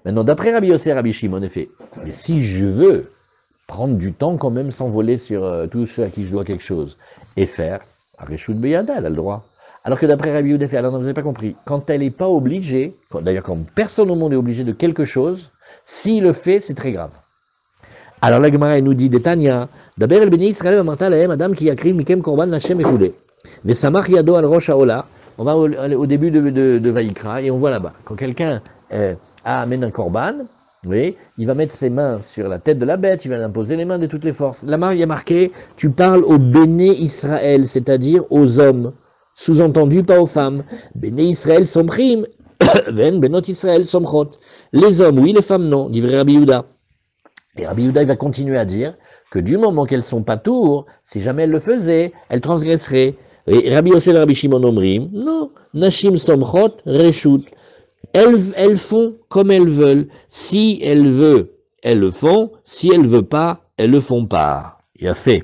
Maintenant, d'après Rabbi Yossi et Rabbi Shimon, en effet, mais si je veux prendre du temps quand même sans voler sur tous ceux à qui je dois quelque chose, et faire, Areshut Beyada, elle a le droit. Alors que d'après Rabbi Yehuda, alors non, vous n'avez pas compris, quand elle n'est pas obligée, d'ailleurs quand personne au monde est obligé de quelque chose, s'il le fait, c'est très grave. Alors la Gemara nous dit, Détania, d'abord el béni Israël va lahem, Adam qui a créé Mikem Korban Hashem Echoulé. Vesamach Yado al Rosh Haola, on va au début de Vaïkra, et on voit là-bas, quand quelqu'un amène un Korban, oui, il va mettre ses mains sur la tête de la bête, il va imposer les mains de toutes les forces. Là-bas, il y a marqué, tu parles au Béné Israël, c'est-à-dire aux hommes, sous-entendu pas aux femmes. Béné Israël somchim, ven Benot Israël somchot. Les hommes, oui, les femmes, non, dit Rabbi Yehuda. Et Rabbi Yehuda, il va continuer à dire que du moment qu'elles sont pas tours, si jamais elles le faisaient, elles transgresseraient. Et Rabbi Yosef et Rabbi Shimon Omrim, non, Nashim somchot, reshut. Elles font comme elles veulent. Si elles veulent, elles le font. Si elles ne veulent pas, elles le font pas. Il a fait.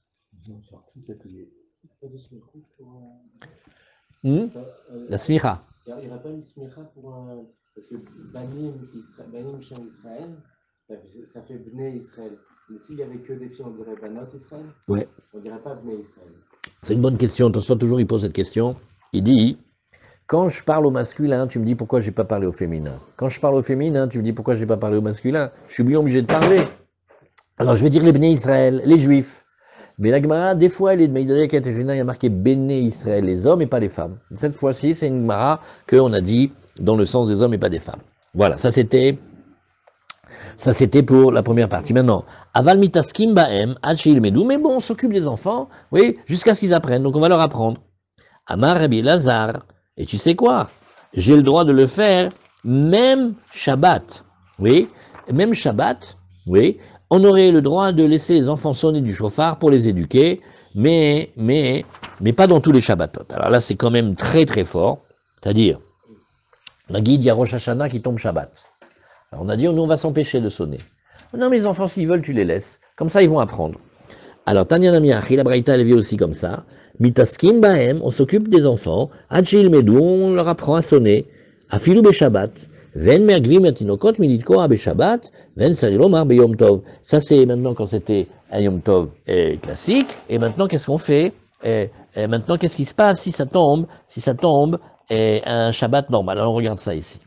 La smicha. Il n'y aurait pas une smicha pour un... Parce que Banim Shem Israël, ça fait Bnei Israël. Mais s'il n'y avait que des filles, on dirait Banot Israël. Ouais. On ne dirait pas Bnei Israël. C'est une bonne question. Attention, toujours il pose cette question. Il dit, quand je parle au masculin, tu me dis pourquoi je n'ai pas parlé au féminin. Quand je parle au féminin, tu me dis pourquoi je n'ai pas parlé au masculin. Je suis bien obligé de parler. Alors je vais dire les Bnei Israël, les Juifs. Mais la Gemara, des fois, elle est de Maïdaïka et il y a marqué Béné Israël, les hommes et pas les femmes. Cette fois-ci, c'est une Gemara qu'on a dit dans le sens des hommes et pas des femmes. Voilà, ça c'était pour la première partie. Maintenant, Aval mitaskim baem, achil medou, mais bon, on s'occupe des enfants, oui, jusqu'à ce qu'ils apprennent, donc on va leur apprendre. Amar Rabbi Lazar, et tu sais quoi? J'ai le droit de le faire, même Shabbat, oui, même Shabbat, oui, on aurait le droit de laisser les enfants sonner du chauffard pour les éduquer, mais pas dans tous les Shabbatot. Alors là, c'est quand même très très fort, c'est-à-dire, la guide, il y a Rosh Hashanah qui tombe Shabbat. Alors on a dit, nous on va s'empêcher de sonner. Non, mais les enfants, s'ils veulent, tu les laisses. Comme ça, ils vont apprendre. Alors, Tanya Namiachi, la Braïta, elle vit aussi comme ça. Mitaskim Bahem, on s'occupe des enfants. Hachil Medou, on leur apprend à sonner. Afilou Beshabbat. Ven mergvim yatinokot militkoa Beshabbat. Ven sarilomar beyom tov. Ça, c'est maintenant quand c'était un Yom Tov classique. Et maintenant, qu'est-ce qu'on fait? Et maintenant, qu'est-ce qui se passe si ça tombe un Shabbat normal? Alors, on regarde ça ici.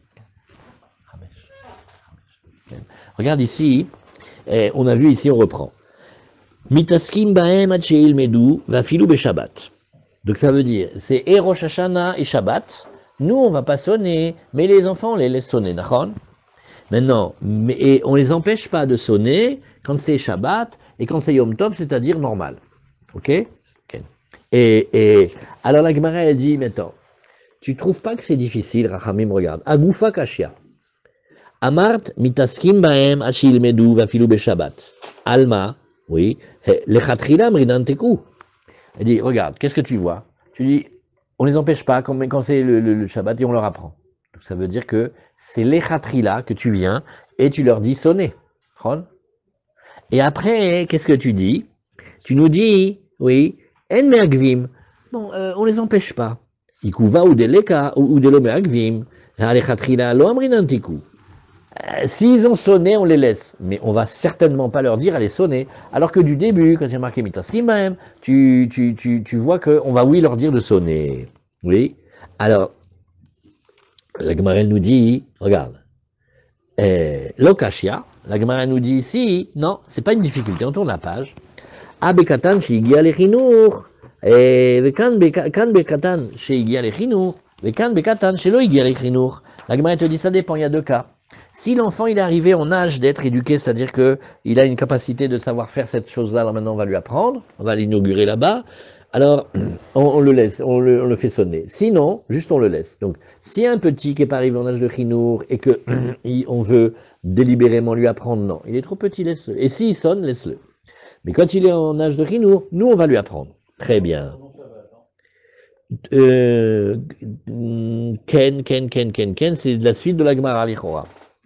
Regarde ici. On a vu ici, on reprend. Mitaskim baem achil medou va filou beshabbat. Donc ça veut dire, c'est et Rosh Hashanah et Shabbat. Nous, on va pas sonner, mais les enfants, on les laisse sonner, d'accord? Maintenant, et on les empêche pas de sonner quand c'est Shabbat et quand c'est Yom Tov, c'est-à-dire normal. Ok? Okay. Et alors la Gemara, elle dit, maintenant, tu trouves pas que c'est difficile, Rachamim, regarde. Agoufa kashia. Amart mitaskim baem achil medou va filou beshabbat. Alma. Oui, lechatchila mridanteku. Elle dit, regarde, qu'est-ce que tu vois? Tu dis, on les empêche pas quand c'est le Shabbat et on leur apprend. Donc ça veut dire que c'est lechatchila que tu viens et tu leur dis sonner. Et après, qu'est-ce que tu dis? Tu nous dis, oui, en mergvim. Bon, on les empêche pas. Ikuva ou deleka ou delo mergvim. Lechatchila lo amridanteku. S'ils ont sonné, on les laisse. Mais on va certainement pas leur dire allez sonner. Alors que du début, quand il y a marqué mitaskim même, tu vois qu'on va oui leur dire de sonner. Oui. Alors, la Gemara nous dit, regarde, l'okashia, la Gemara nous dit ici, non, c'est pas une difficulté, on tourne la page. Abekatan sheigia lechinur, vekan bekatan sheigia lechinur, vekan bekatan shelo igia lechinur. La Gemara te dit ça dépend, il y a deux cas. Si l'enfant il est arrivé en âge d'être éduqué, c'est-à-dire qu'il a une capacité de savoir faire cette chose-là, alors maintenant on va lui apprendre, on va l'inaugurer là-bas, alors on le laisse, on le fait sonner. Sinon, juste on le laisse. Donc, s'il y a un petit qui n'est pas arrivé en âge de chinour et que on veut délibérément lui apprendre, non, il est trop petit, laisse-le. Et s'il sonne, laisse-le. Mais quand il est en âge de chinour, nous on va lui apprendre. Très bien. Ken, c'est la suite de la Gemara Lichora.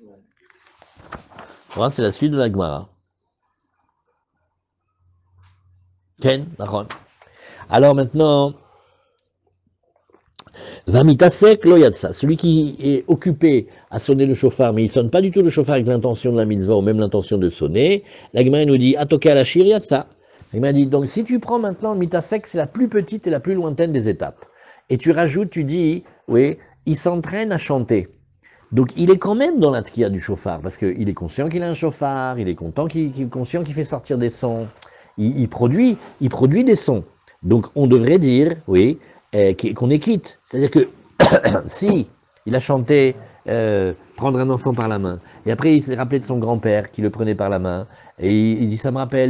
Voilà, c'est la suite de la Gemara. Ken, d'accord. Alors maintenant, Vamitasek loyatsa, celui qui est occupé à sonner le chauffard, mais il sonne pas du tout le chauffard avec l'intention de la mitzvah ou même l'intention de sonner, la Gemara nous dit atoke ala shir yatsa. La Gemara dit donc si tu prends maintenant le mitasek, c'est la plus petite et la plus lointaine des étapes. Et tu rajoutes, tu dis, oui, il s'entraîne à chanter. Donc il est quand même dans la tkia du chauffard, parce qu'il est conscient qu'il a un chauffard, il est conscient qu'il fait sortir des sons, il produit des sons. Donc on devrait dire, oui, qu'on est quitte. C'est-à-dire que si il a chanté prendre un enfant par la main, et après il s'est rappelé de son grand-père qui le prenait par la main, et il dit ça me rappelle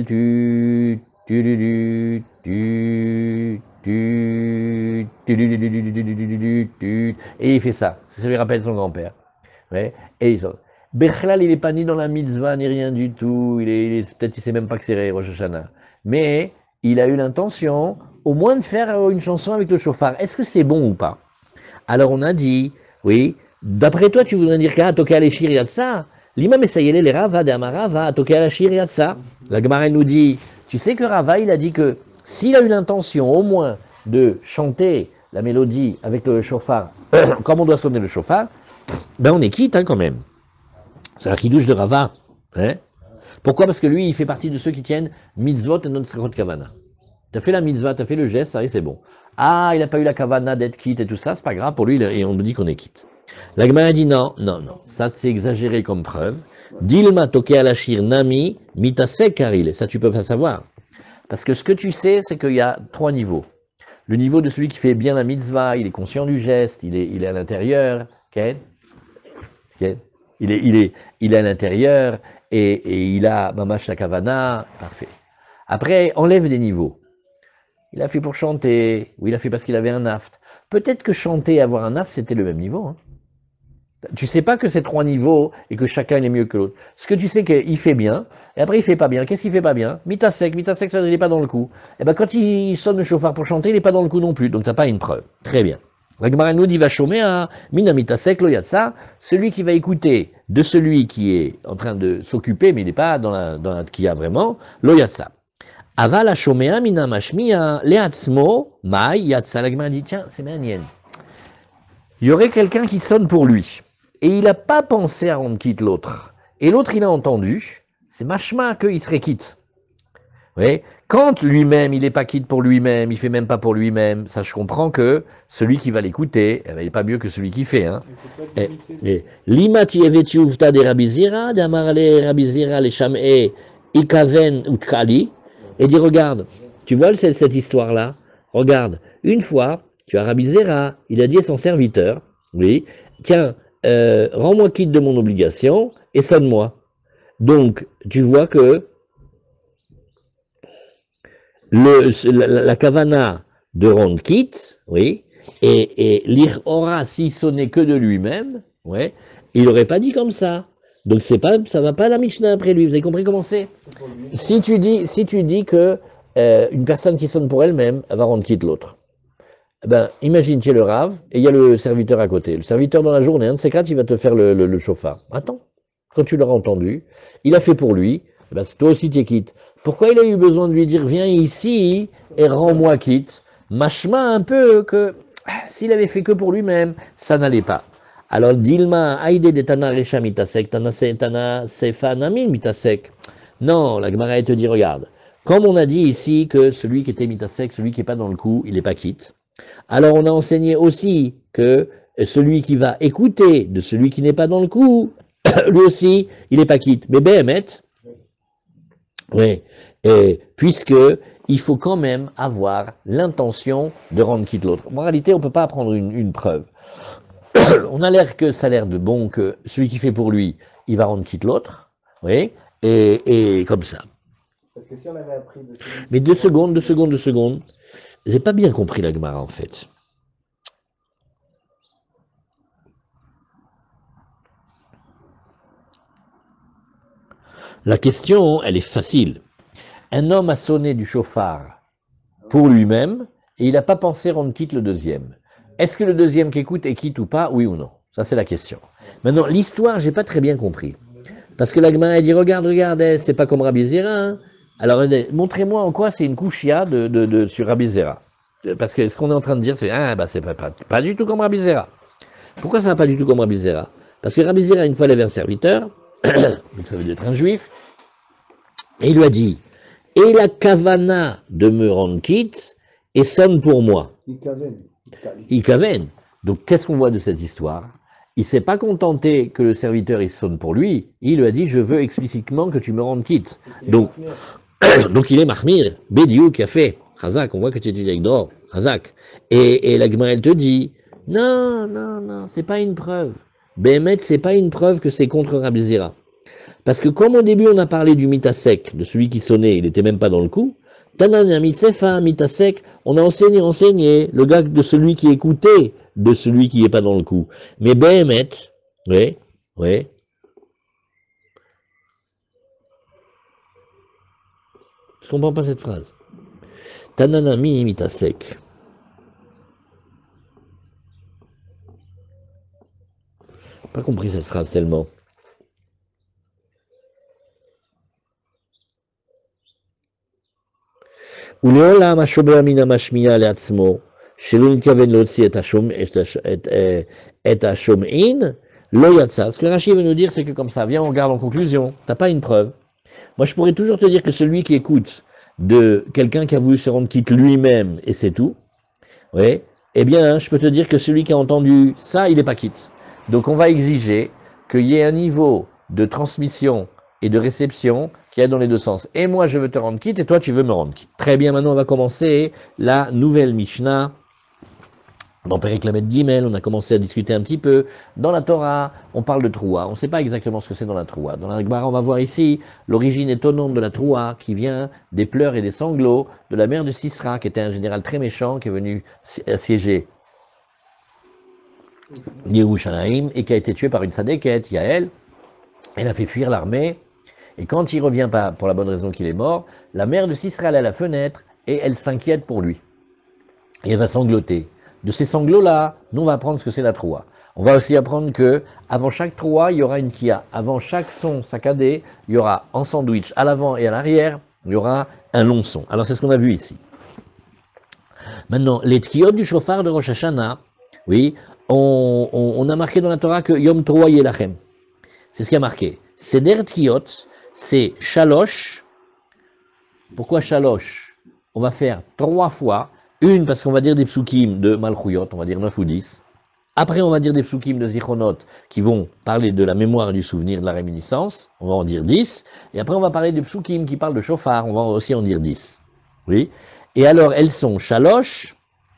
et il fait ça lui rappelle son grand-père. Ouais. Et Bechlal, il n'est pas ni dans la mitzvah ni rien du tout, peut-être il sait même pas que c'est Rosh Hashanah, mais il a eu l'intention au moins de faire une chanson avec le chauffard. Est-ce que c'est bon ou pas? Alors on a dit, oui, d'après toi tu voudrais dire qu'à toquer à l'échir yatsa, l'imam essayele les Rava de Amarava, toquer à l'échir yatsa. La Gemara nous dit, tu sais que Rava il a dit que s'il a eu l'intention au moins de chanter la mélodie avec le chauffard, comme on doit sonner le chauffard, ben on est quitte hein, quand même. C'est la chidouche de Rava. Hein? Pourquoi? Parce que lui, il fait partie de ceux qui tiennent mitzvot et non srachot kavana. Tu as fait la mitzvah, tu as fait le geste, ça y est, c'est bon. Ah, il n'a pas eu la kavana d'être quitte et tout ça, c'est pas grave, pour lui, et on nous dit qu'on est quitte. La Gemara dit non, ça c'est exagéré comme preuve. Dilma toke alashir nami mitasek karil. Ça tu peux pas savoir. Parce que ce que tu sais, c'est qu'il y a 3 niveaux. Le niveau de celui qui fait bien la mitzvah, il est conscient du geste, il est à l'intérieur. Okay? Okay? Il est à l'intérieur et il a mamash la kavana, parfait. Après, enlève des niveaux. Il a fait pour chanter, ou il a fait parce qu'il avait un aft. Peut-être que chanter et avoir un aft, c'était le même niveau. Hein. Tu sais pas que c'est 3 niveaux et que chacun est mieux que l'autre. Ce que tu sais qu'il fait bien, et après il fait pas bien. Qu'est-ce qu'il fait pas bien? Mitasek, ça il n'est pas dans le coup. Et ben quand il sonne le chauffard pour chanter, il n'est pas dans le coup non plus. Donc t'as pas une preuve. Très bien. La Gemara nous dit va chômer à minamitasek lo yatsa, celui qui va écouter de celui qui est en train de s'occuper, mais il n'est pas dans la qui a vraiment lo yatsa. Aval shomea mina mashmiya leatzmo mai yatsa. La Gemara dit tiens c'est manienne. Il y aurait quelqu'un qui sonne pour lui. Et il n'a pas pensé à rendre quitte l'autre. Et l'autre, il a entendu, c'est machma qu'il serait quitte. Oui. Quand lui-même, il n'est pas quitte pour lui-même, il fait même pas pour lui-même, ça je comprends que celui qui va l'écouter, il n'est pas mieux que celui qui fait. Hein. Limati evetu uvta de rabizira, d'amarale rabizira le sham'e ikaven utkali, et dit regarde, tu vois cette histoire-là, regarde, une fois, tu as rabizera, il a dit à son serviteur, oui, tiens, rends-moi quitte de mon obligation et sonne-moi. Donc, tu vois que la kavana de rendre quitte, oui, et l'ir aura s'il sonnait que de lui-même, ouais, il n'aurait pas dit comme ça. Donc ça va pas la Mishnah après lui. Vous avez compris comment c'est? Si tu dis que une personne qui sonne pour elle-même, elle va rendre quitte l'autre. Ben, imagine, tu es le rave, et il y a le serviteur à côté. Le serviteur dans la journée, un de ces quatre, il va te faire le chauffard. Attends, quand tu l'auras entendu, il a fait pour lui, ben, toi aussi tu es quitte. Pourquoi il a eu besoin de lui dire, viens ici et rends-moi quitte? Machma un peu que, s'il avait fait que pour lui-même, ça n'allait pas. Alors, Dilma, Aïde de Tana Recha mitasek, Tana Sefa Namin mitasek. Non, la Gemara te dit, regarde, comme on a dit ici que celui qui était mitasek, celui qui n'est pas dans le coup, il n'est pas quitte. Alors on a enseigné aussi que celui qui va écouter de celui qui n'est pas dans le coup, lui aussi, il n'est pas quitte. Mais Béhémet, oui, puisque il faut quand même avoir l'intention de rendre quitte l'autre. En réalité, on ne peut pas apprendre une preuve. On a l'air que ça a l'air de bon que celui qui fait pour lui, il va rendre quitte l'autre, oui, et comme ça. Parce que si on avait appris de Mais 2 secondes. J'ai pas bien compris la Gemara en fait. La question, elle est facile. Un homme a sonné du chauffard pour lui-même et il n'a pas pensé rendre quitte le deuxième. Est-ce que le deuxième qui écoute est quitte ou pas, oui ou non? Ça c'est la question. Maintenant, l'histoire, j'ai pas très bien compris. Parce que la Gemara a dit, regarde, c'est pas comme Rabbi Zera, hein. Alors, montrez-moi en quoi c'est une kouchia sur Rabbi Zera. parce que ce qu'on est en train de dire, c'est c'est pas du tout comme Rabbi Zera. Pourquoi ça va pas du tout comme Rabbi Zera? Parce que Rabbi Zera, une fois, il avait un serviteur, donc ça veut dire être un juif, et il lui a dit, et la kavana de me rendre quitte, et sonne pour moi. Il kaven. Donc qu'est-ce qu'on voit de cette histoire? Il s'est pas contenté que le serviteur il sonne pour lui, il lui a dit, je veux explicitement que tu me rendes quitte. Donc il est Mahmir, Bédiou qui a fait, Hazak, on voit que tu étudies avec Dror, Hazak. Et la Gemara, elle te dit, non, c'est pas une preuve. Béhémet, c'est pas une preuve que c'est contre Rabbi Zera. Parce que comme au début on a parlé du mitasek, de celui qui sonnait, il n'était même pas dans le coup, Tananami Sefa, mitasek, on a enseigné, le gars de celui qui écoutait, de celui qui n'est pas dans le coup. Mais Béhémet, ouais. Je comprends pas cette phrase. Tananami mitasek. Pas compris cette phrase tellement. ולעולם השומע מן המשמיע לעצמו, שלא נתכוון להוציא את השומעין, לא יצא. Ce que Rashi veut nous dire, c'est que comme ça, viens, on regarde en conclusion, t'as pas une preuve. Moi, je pourrais toujours te dire que celui qui écoute de quelqu'un qui a voulu se rendre quitte lui-même, et c'est tout, oui, eh bien, je peux te dire que celui qui a entendu ça, il n'est pas quitte. Donc, on va exiger qu'il y ait un niveau de transmission et de réception qui est dans les deux sens. Et moi, je veux te rendre quitte, et toi, tu veux me rendre quitte. Très bien, maintenant, on va commencer la nouvelle Mishnah. Dans Perek Lamed Gimel, on a commencé à discuter un petit peu. Dans la Torah, on parle de Troua. On ne sait pas exactement ce que c'est dans la Troua. Dans la Gemara, on va voir ici l'origine étonnante de la Troua, qui vient des pleurs et des sanglots de la mère de Sisra, qui était un général très méchant, qui est venu assiéger Yerushalayim, et qui a été tué par une Sadeket, Yael. Elle a fait fuir l'armée. Et quand il revient pas, pour la bonne raison qu'il est mort, la mère de Sisra est à la fenêtre et elle s'inquiète pour lui. Et elle va sangloter. De ces sanglots-là, nous on va apprendre ce que c'est la troua. On va aussi apprendre que avant chaque troua, il y aura une kia. Avant chaque son saccadé, il y aura en sandwich à l'avant et à l'arrière, il y aura un long son. Alors c'est ce qu'on a vu ici. Maintenant, les tkiyot du shofar de Rosh Hashanah, oui, on a marqué dans la Torah que Yom Troua Yelachem. C'est ce qui a marqué. Seder tkiyot, c'est Shalosh. Pourquoi Shalosh? On va faire 3 fois. Une, parce qu'on va dire des psukim de Malchuyot, on va dire 9 ou 10. Après, on va dire des psukim de Zichronot qui vont parler de la mémoire et du souvenir de la réminiscence. On va en dire 10. Et après, on va parler des psukim qui parlent de Shofar. On va aussi en dire 10. Oui. Et alors, elles sont Shalosh,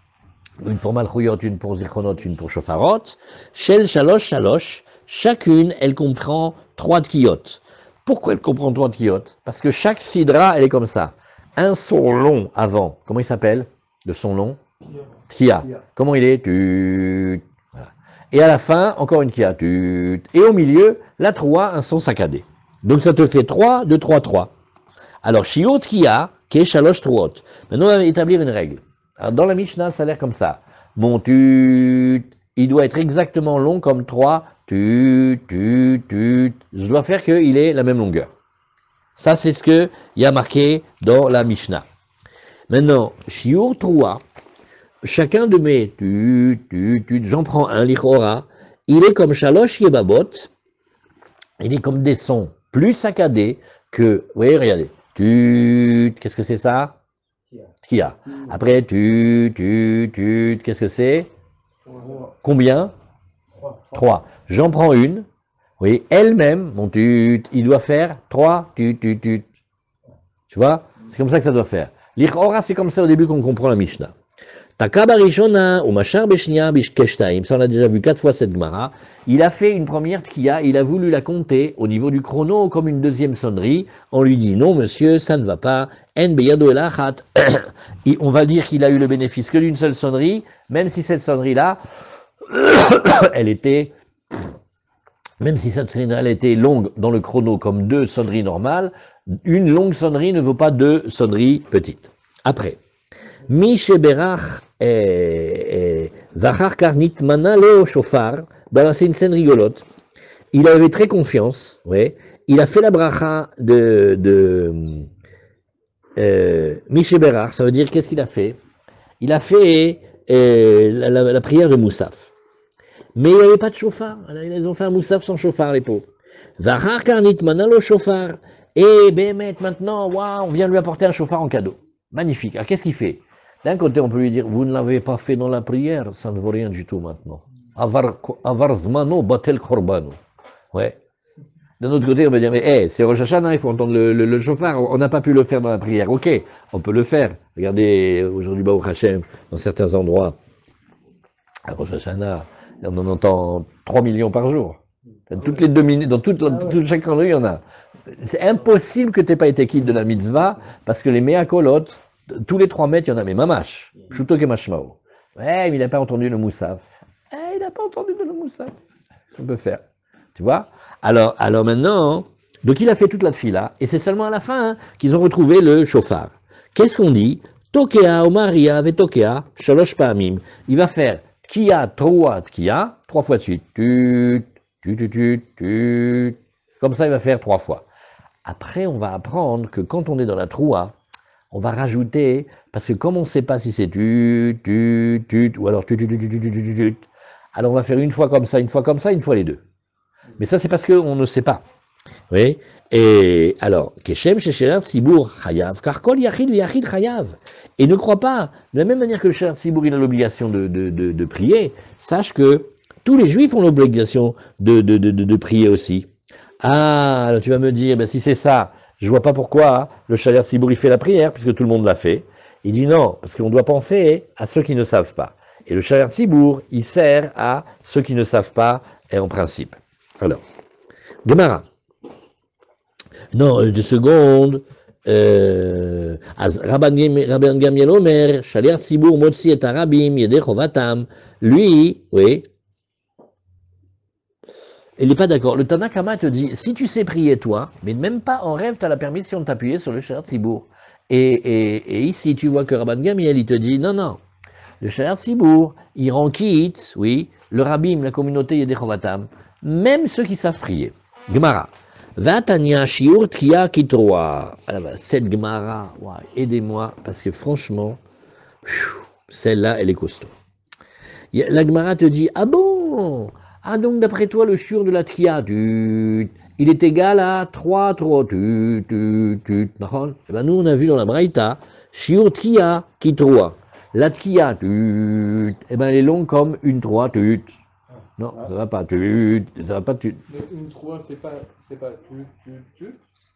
une pour Malchuyot, une pour Zichronot, une pour Shofarot. Shel Shalosh, Shalosh. Chacune, elle comprend 3 tkiyot. Pourquoi elle comprend 3 tkiyot? Parce que chaque sidra, elle est comme ça. Un son long avant. Comment il s'appelle? Le son long? Tkia. Comment il est? Tut. Voilà. Et à la fin, encore une Tkia. Tut. Et au milieu, la troua, un son saccadé. Donc ça te fait 3, 2, 3, 3. Alors, shiot Tkia, qui est shalosh truot. Maintenant, on va établir une règle. Alors, dans la Mishnah, ça a l'air comme ça. Mon tut, il doit être exactement long comme 3. Tut. Je dois faire qu'il ait la même longueur. Ça, c'est ce qu'il y a marqué dans la Mishnah. Maintenant, shiur troua, chacun de mes j'en prends un, lichora, il est comme shalosh yebabot, il est comme des sons plus saccadés que, vous voyez, regardez, qu'est-ce que c'est ça? Tkia. Après, qu'est-ce que c'est? Combien? 3. J'en prends une, oui, elle-même, mon il doit faire 3 Tu vois? C'est comme ça que ça doit faire. L'Ichora, c'est comme ça au début qu'on comprend la Mishnah. Takabarishona ou Machar Beshnia Bishkeshtaim, ça on a déjà vu 4 fois cette Gemara. Il a fait une première tkia, il a voulu la compter au niveau du chrono comme une deuxième sonnerie. On lui dit non monsieur, ça ne va pas. En beyado elachat. On va dire qu'il a eu le bénéfice que d'une seule sonnerie, même si cette sonnerie-là, elle était. Même si cette sonnerie était longue dans le chrono comme 2 sonneries normales, une longue sonnerie ne vaut pas 2 sonneries petites. Après, Mi sheberach vachar karnit mana leo shofar, c'est une scène rigolote. Il avait très confiance, ouais. Il a fait la bracha de Mi sheberach, ça veut dire qu'est-ce qu'il a fait? il a fait la prière de Moussaf. Mais il n'y avait pas de chauffard. Alors, ils ont fait un Moussaf sans chauffard, les pauvres. Vahar karnit manalo chauffard. Et Bémet, maintenant, waouh, on vient lui apporter un chauffard en cadeau. Magnifique. Alors, qu'est-ce qu'il fait? D'un côté, on peut lui dire, vous ne l'avez pas fait dans la prière, ça ne vaut rien du tout maintenant. Avar zmano batel korbano. Ouais. D'un autre côté, on va dire, mais hey, c'est Rosh Hashanah, il faut entendre le chauffard, on n'a pas pu le faire dans la prière. Ok, on peut le faire. Regardez, aujourd'hui, Baruch Hashem, dans certains endroits, à Rosh Hashanah, on en entend 3 millions par jour. Toutes les 2 minutes, dans chaque endroit, il y en a. C'est impossible que tu n'aies pas été quitte de la mitzvah, parce que les mea kolot, tous les 3 mètres, il y en a, mais mamash, pshuto ke mashmao. Ouais, mais il n'a pas entendu le moussaf. Il n'a pas entendu le moussaf. On peut faire. Tu vois? Alors maintenant, donc il a fait toute la tfila, et c'est seulement à la fin qu'ils ont retrouvé le chauffard. Qu'est-ce qu'on dit? Tokea, Omaria, Vetokea, Shalosh Pa'amim. Il va faire Tkia, Troa, Tkia, 3 fois de suite. Tut. Comme ça, il va faire 3 fois. Après, on va apprendre que quand on est dans la Troa, on va rajouter, parce que comme on ne sait pas si c'est tut, ou alors tut, alors on va faire une fois comme ça, une fois les deux. Mais ça, c'est parce qu'on ne sait pas. Oui. Et alors, Keshem, Shesherat, Sibour, Chayav, Karkol, Yachid, Yachid, Chayav. Et ne crois pas, de la même manière que le Sherat Sibour, il a l'obligation de prier, sache que tous les Juifs ont l'obligation de prier aussi. Ah, alors tu vas me dire, ben, si c'est ça, je vois pas pourquoi le Sherat Sibour, il fait la prière, puisque tout le monde l'a fait. Il dit non, parce qu'on doit penser à ceux qui ne savent pas. Et le Sherat Sibour, il sert à ceux qui ne savent pas, et en principe. Alors, Gemara. Non, 2 secondes. Rabban Gamliel Omer, Shaliach Tzibur Motzi et Arabim, Yedei Chovatam. Lui, oui, il n'est pas d'accord. Le Tanakama te dit, si tu sais prier toi, mais même pas en rêve, tu as la permission de t'appuyer sur le Shaliach Tzibur. Et ici, tu vois que Rabban Gamliel, il te dit, non. Le Shaliach Tzibur, il rend quitte, oui, le Rabbim, la communauté Yedei Chovatam. Même ceux qui savent prier. Gemara. Vatania shiur tkia kitroa. Cette Gemara, aidez-moi, parce que franchement, celle-là, elle est costaud. La Gemara te dit, ah bon? Ah donc d'après toi, le shiur de la tkia, il est égal à 3, nous on a vu dans la Braïta, shiur tkia kitroa. La tkia, elle est longue comme une 3, Non, ça va pas. Ça va pas. Mais une 3, c'est pas tu.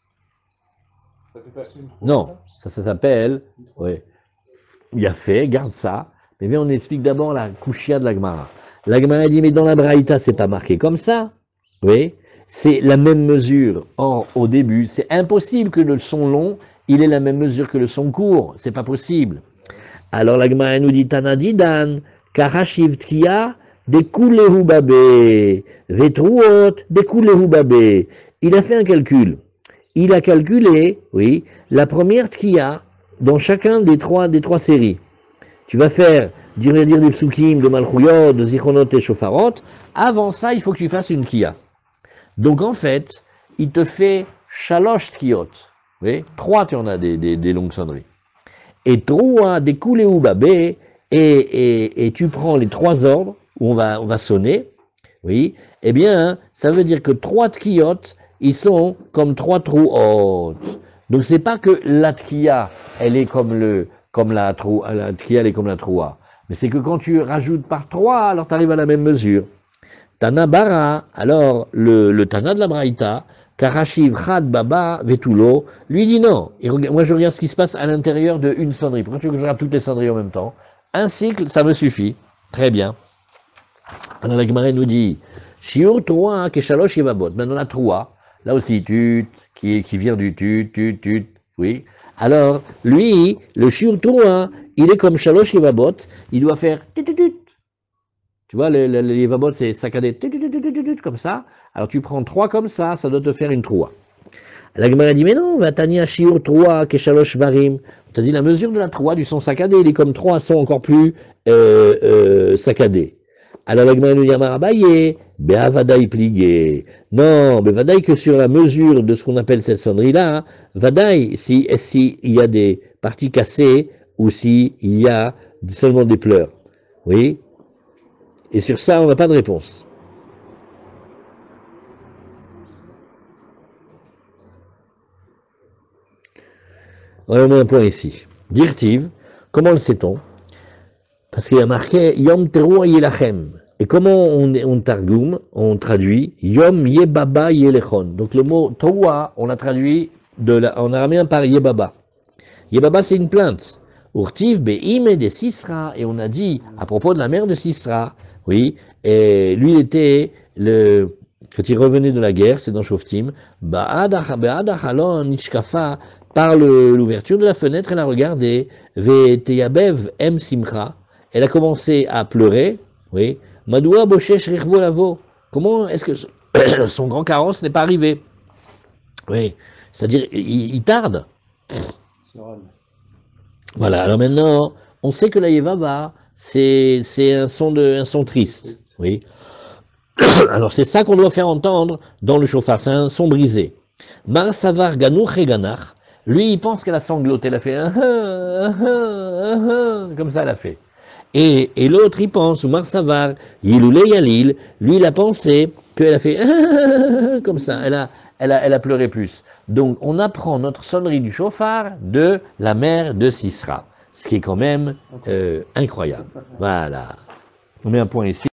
Ça fait pas une 3. Non, ça s'appelle. Oui. Il a fait, garde ça. Mais bien, on explique d'abord la Kushia de la Gemara. La Gemara dit, mais dans la Braïta, c'est pas marqué comme ça. Oui. C'est la même mesure. Or, au début, c'est impossible que le son long, il ait la même mesure que le son court. C'est pas possible. Alors, la Gemara nous dit, Tanadidan, Karashiv Tkia. Des coulehu babé, vetruot, des coulehu babé. Il a fait un calcul. Il a calculé, oui, la première tkiya dans chacun des trois séries. Tu vas faire, dire des psukim, de malchouyot, de zichronot et shofarot. Avant ça, il faut que tu fasses une tkiya. Donc en fait, il te fait shalosh tkiyot. Oui, 3 tu en as des longues sonneries. Et 3 des coulehu babé, et tu prends les 3 ordres, où on va sonner, oui, eh bien, ça veut dire que 3 tkiyot, ils sont comme 3 trouot. Donc c'est pas que la tkiya, elle est comme la tkiya, elle est comme la troua. Mais c'est que quand tu rajoutes par 3, alors tu arrives à la même mesure. Tana bara, alors le Tana de la Braïta, Karashiv Chad Baba Vetulo, lui dit non. Moi je regarde ce qui se passe à l'intérieur d'une sonnerie. Pourquoi tu veux que je regarde toutes les sonneries en même temps? Un cycle, ça me suffit. Très bien. Alors la Gemara nous dit, Shiur Troa Keshalosh Yevabot. Maintenant la Troa, là aussi, qui vient du tut, oui. Alors, lui, le Shiur Troa, il est comme Shalosh Yevabot, il doit faire tut. Tu vois, le Yevabot, c'est saccadé comme ça. Alors tu prends 3 comme ça doit te faire une Troa. La Gemara dit, mais non, Vatania Shiur Troa Keshalosh Varim. On t'a dit la mesure de la Troa du son saccadé, il est comme 3 sons encore plus saccadés. Alors la Gemara nous dit Amarabaye, Be'avadaï pligué. Non, mais Vadaï que sur la mesure de ce qu'on appelle cette sonnerie-là, Vadaï, si il y a des parties cassées ou si il y a seulement des pleurs. Oui. Et sur ça, on n'a pas de réponse. On a mis un point ici. Dirtiv, comment le sait-on? Parce qu'il y a marqué Yom Teruah Yelachem. Et comment on targoum, on traduit Yom Yebaba Yelechon. Donc le mot Teruah, on l'a traduit en araméen par Yebaba. Yebaba, c'est une plainte. Urtiv Be'ime de Sisra. Et on a dit à propos de la mère de Sisra, oui, et lui, il était quand il revenait de la guerre, c'est dans Shoftim, Ba'adachalon Nishkafa, par l'ouverture de la fenêtre, elle a regardé, Ve'teyabev em simcha, elle a commencé à pleurer, oui, Madoua Boshesh Richvo Lavo, comment est-ce que son grand carrosse n'est pas arrivé? Oui, c'est-à-dire, il tarde. Voilà, alors maintenant, on sait que la Yevava, c'est un son triste, oui. Alors c'est ça qu'on doit faire entendre dans le chauffard, c'est un son brisé. Mar Savar Ganouch et Ganach, lui il pense qu'elle a sangloté, elle a fait comme ça elle a fait. Et l'autre il pense, ou Mar Savar Yiloulé Yalil, lui il a pensé qu'elle a fait comme ça, elle a pleuré plus. Donc on apprend notre sonnerie du chauffard de la mère de Sisra, ce qui est quand même incroyable. Voilà, on met un point ici.